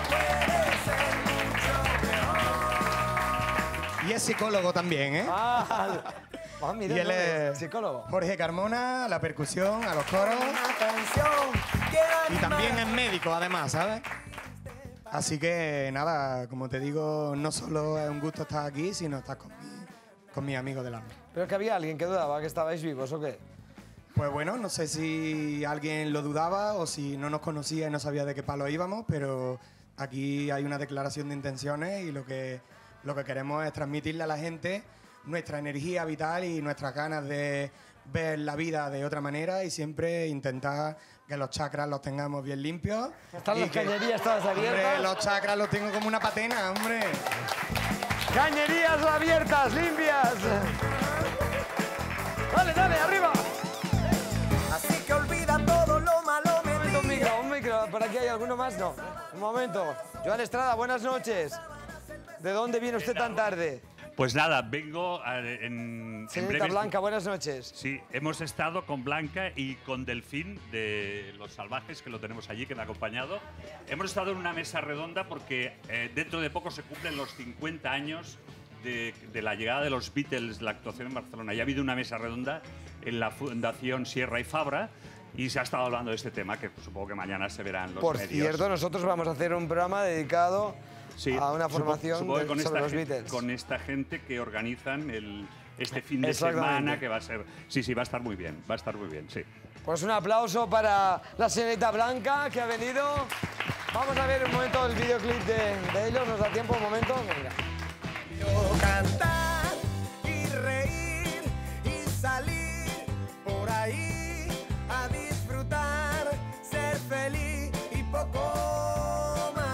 [SPEAKER 16] Y es psicólogo también, ¿eh?
[SPEAKER 1] Ah, ah, mira,
[SPEAKER 16] y él
[SPEAKER 1] ¿no?
[SPEAKER 16] es
[SPEAKER 1] psicólogo.
[SPEAKER 16] Jorge Carmona, a la percusión, a los coros. Y también es médico, además, ¿sabes? Así que nada, como te digo, no solo es un gusto estar aquí, sino estar con, mi, con mis amigos del alma.
[SPEAKER 1] Pero que había alguien que dudaba que estabais vivos, ¿o qué?
[SPEAKER 16] Pues bueno, no sé si alguien lo dudaba o si no nos conocía y no sabía de qué palo íbamos, pero aquí hay una declaración de intenciones y lo que, lo que queremos es transmitirle a la gente nuestra energía vital y nuestras ganas de ver la vida de otra manera y siempre intentar que los chakras los tengamos bien limpios.
[SPEAKER 1] Están
[SPEAKER 16] y
[SPEAKER 1] las
[SPEAKER 16] que-
[SPEAKER 1] cañerías todas abiertas.
[SPEAKER 16] Hombre, los chakras los tengo como una patena, hombre.
[SPEAKER 1] Cañerías abiertas, limpias. Dale, dale, arriba.
[SPEAKER 3] Así que olvida todo lo malo, me
[SPEAKER 1] Un momento, un micro, un micro. ¿Por aquí hay alguno más? No. Un momento. Joan Estrada, buenas noches. ¿De dónde viene usted tan tarde?
[SPEAKER 17] Pues nada, vengo a- en, en
[SPEAKER 1] Señorita
[SPEAKER 17] breves-
[SPEAKER 1] Blanca, buenas noches.
[SPEAKER 17] Sí, hemos estado con Blanca y con Delfín de Los Salvajes, que lo tenemos allí, que me ha acompañado. Hemos estado en una mesa redonda porque eh, dentro de poco se cumplen los cincuenta años de, de la llegada de los Beatles, la actuación en Barcelona. Y ha habido una mesa redonda en la Fundación Sierra y Fabra y se ha estado hablando de este tema, que supongo que mañana se verá en los
[SPEAKER 1] Por
[SPEAKER 17] medios.
[SPEAKER 1] cierto, nosotros vamos a hacer un programa dedicado
[SPEAKER 17] Sí,
[SPEAKER 1] a una
[SPEAKER 17] supo-
[SPEAKER 1] formación
[SPEAKER 17] supongo que
[SPEAKER 1] de-
[SPEAKER 17] con
[SPEAKER 1] sobre
[SPEAKER 17] esta
[SPEAKER 1] los
[SPEAKER 17] gen-
[SPEAKER 1] Beatles.
[SPEAKER 17] Con esta gente que organizan el, este fin de
[SPEAKER 1] Exactamente.
[SPEAKER 17] semana, que va a ser... Sí, sí, va a estar muy bien, va a estar muy bien, sí.
[SPEAKER 1] Pues un aplauso para la señorita Blanca, que ha venido. Vamos a ver un momento el videoclip de, de ellos. ¿Nos da tiempo un momento? Venga.
[SPEAKER 3] Cantar y reír y salir por ahí a disfrutar, ser feliz y poco más.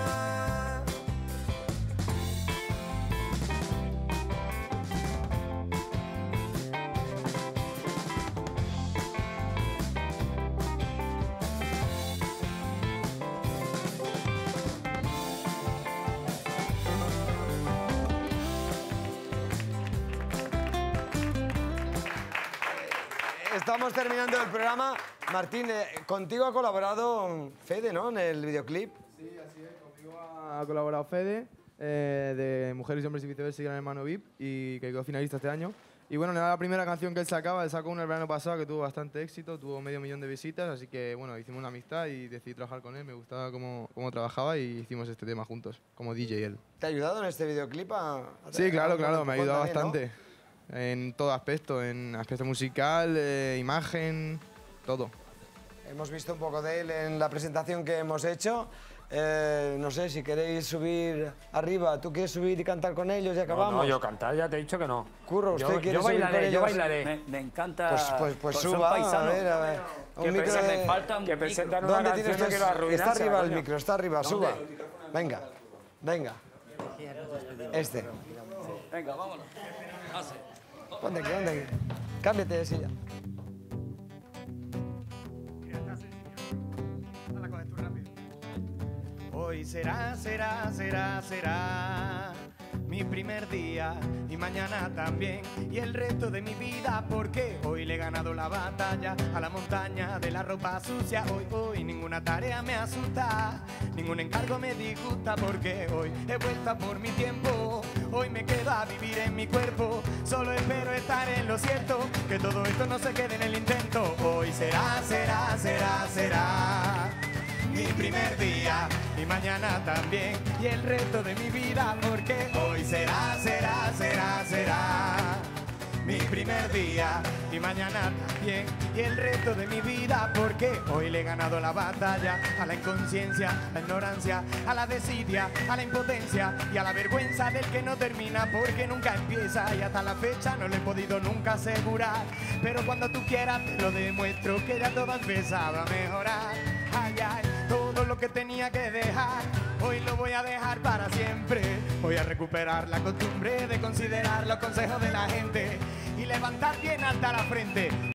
[SPEAKER 1] Estamos terminando el programa. Martín, eh, contigo ha colaborado Fede, ¿no? En el videoclip.
[SPEAKER 15] Sí, así es. Conmigo ha colaborado Fede, eh, de Mujeres y Hombres y Viceversa y Gran Hermano V I P, y que quedó finalista este año. Y bueno, era la primera canción que él sacaba, él sacó una el verano pasado que tuvo bastante éxito, tuvo medio millón de visitas, así que bueno, hicimos una amistad y decidí trabajar con él, me gustaba cómo, cómo trabajaba y hicimos este tema juntos, como D J él.
[SPEAKER 1] ¿Te ha ayudado en este videoclip? A, a-
[SPEAKER 15] Sí, claro,
[SPEAKER 1] a-
[SPEAKER 15] claro, me ha ayudado
[SPEAKER 1] también, ¿no?
[SPEAKER 15] bastante. En todo aspecto, en aspecto musical, eh, imagen, todo.
[SPEAKER 1] Hemos visto un poco de él en la presentación que hemos hecho. Eh, no sé, si queréis subir arriba, ¿tú quieres subir y cantar con ellos y acabamos?
[SPEAKER 10] No, no, yo cantar ya te he dicho que no.
[SPEAKER 1] Curro, ¿usted
[SPEAKER 10] yo,
[SPEAKER 1] quiere
[SPEAKER 10] yo
[SPEAKER 1] subir
[SPEAKER 10] bailaré,
[SPEAKER 1] con
[SPEAKER 10] yo
[SPEAKER 1] ellos?
[SPEAKER 10] bailaré.
[SPEAKER 9] Me, me encanta.
[SPEAKER 1] Pues, pues, pues
[SPEAKER 9] son
[SPEAKER 1] suba, a
[SPEAKER 9] paisanos.
[SPEAKER 1] ver, a ver.
[SPEAKER 10] Que
[SPEAKER 1] Un micro
[SPEAKER 10] presentan-
[SPEAKER 1] de...
[SPEAKER 10] me falta un que presentan una
[SPEAKER 1] ¿Dónde
[SPEAKER 10] canción,
[SPEAKER 1] tienes
[SPEAKER 10] no
[SPEAKER 1] tú?
[SPEAKER 10] quiero arruinarse,
[SPEAKER 1] Está arriba el
[SPEAKER 10] coño.
[SPEAKER 1] micro, está arriba, suba. Venga, venga. Este.
[SPEAKER 9] Venga, vámonos. Hace.
[SPEAKER 1] Ponte aquí, ponte aquí. Cámbiate de silla.
[SPEAKER 3] Hoy será, será, será, será mi primer día y mañana también y el resto de mi vida, porque hoy le he ganado la batalla a la montaña de la ropa sucia. Hoy, hoy ninguna tarea me asusta, ningún encargo me disgusta, porque hoy he vuelto a por mi tiempo. Hoy me quedo a vivir en mi cuerpo, solo espero estar en lo cierto, que todo esto no se quede en el intento. Hoy será, será, será, será mi primer día y mañana también y el resto de mi vida, porque hoy será, será, será, será mi primer día y mañana también y el resto de mi vida, porque hoy le he ganado la batalla a la inconsciencia, a la ignorancia, a la desidia, a la impotencia y a la vergüenza del que no termina porque nunca empieza, y hasta la fecha no lo he podido nunca asegurar, pero cuando tú quieras te lo demuestro que ya todo ha empezado a mejorar. Ay, ay, todo lo que tenía que dejar, hoy lo voy a dejar para siempre. Voy a recuperar la costumbre de considerar los consejos de la gente y levantar bien alta la frente.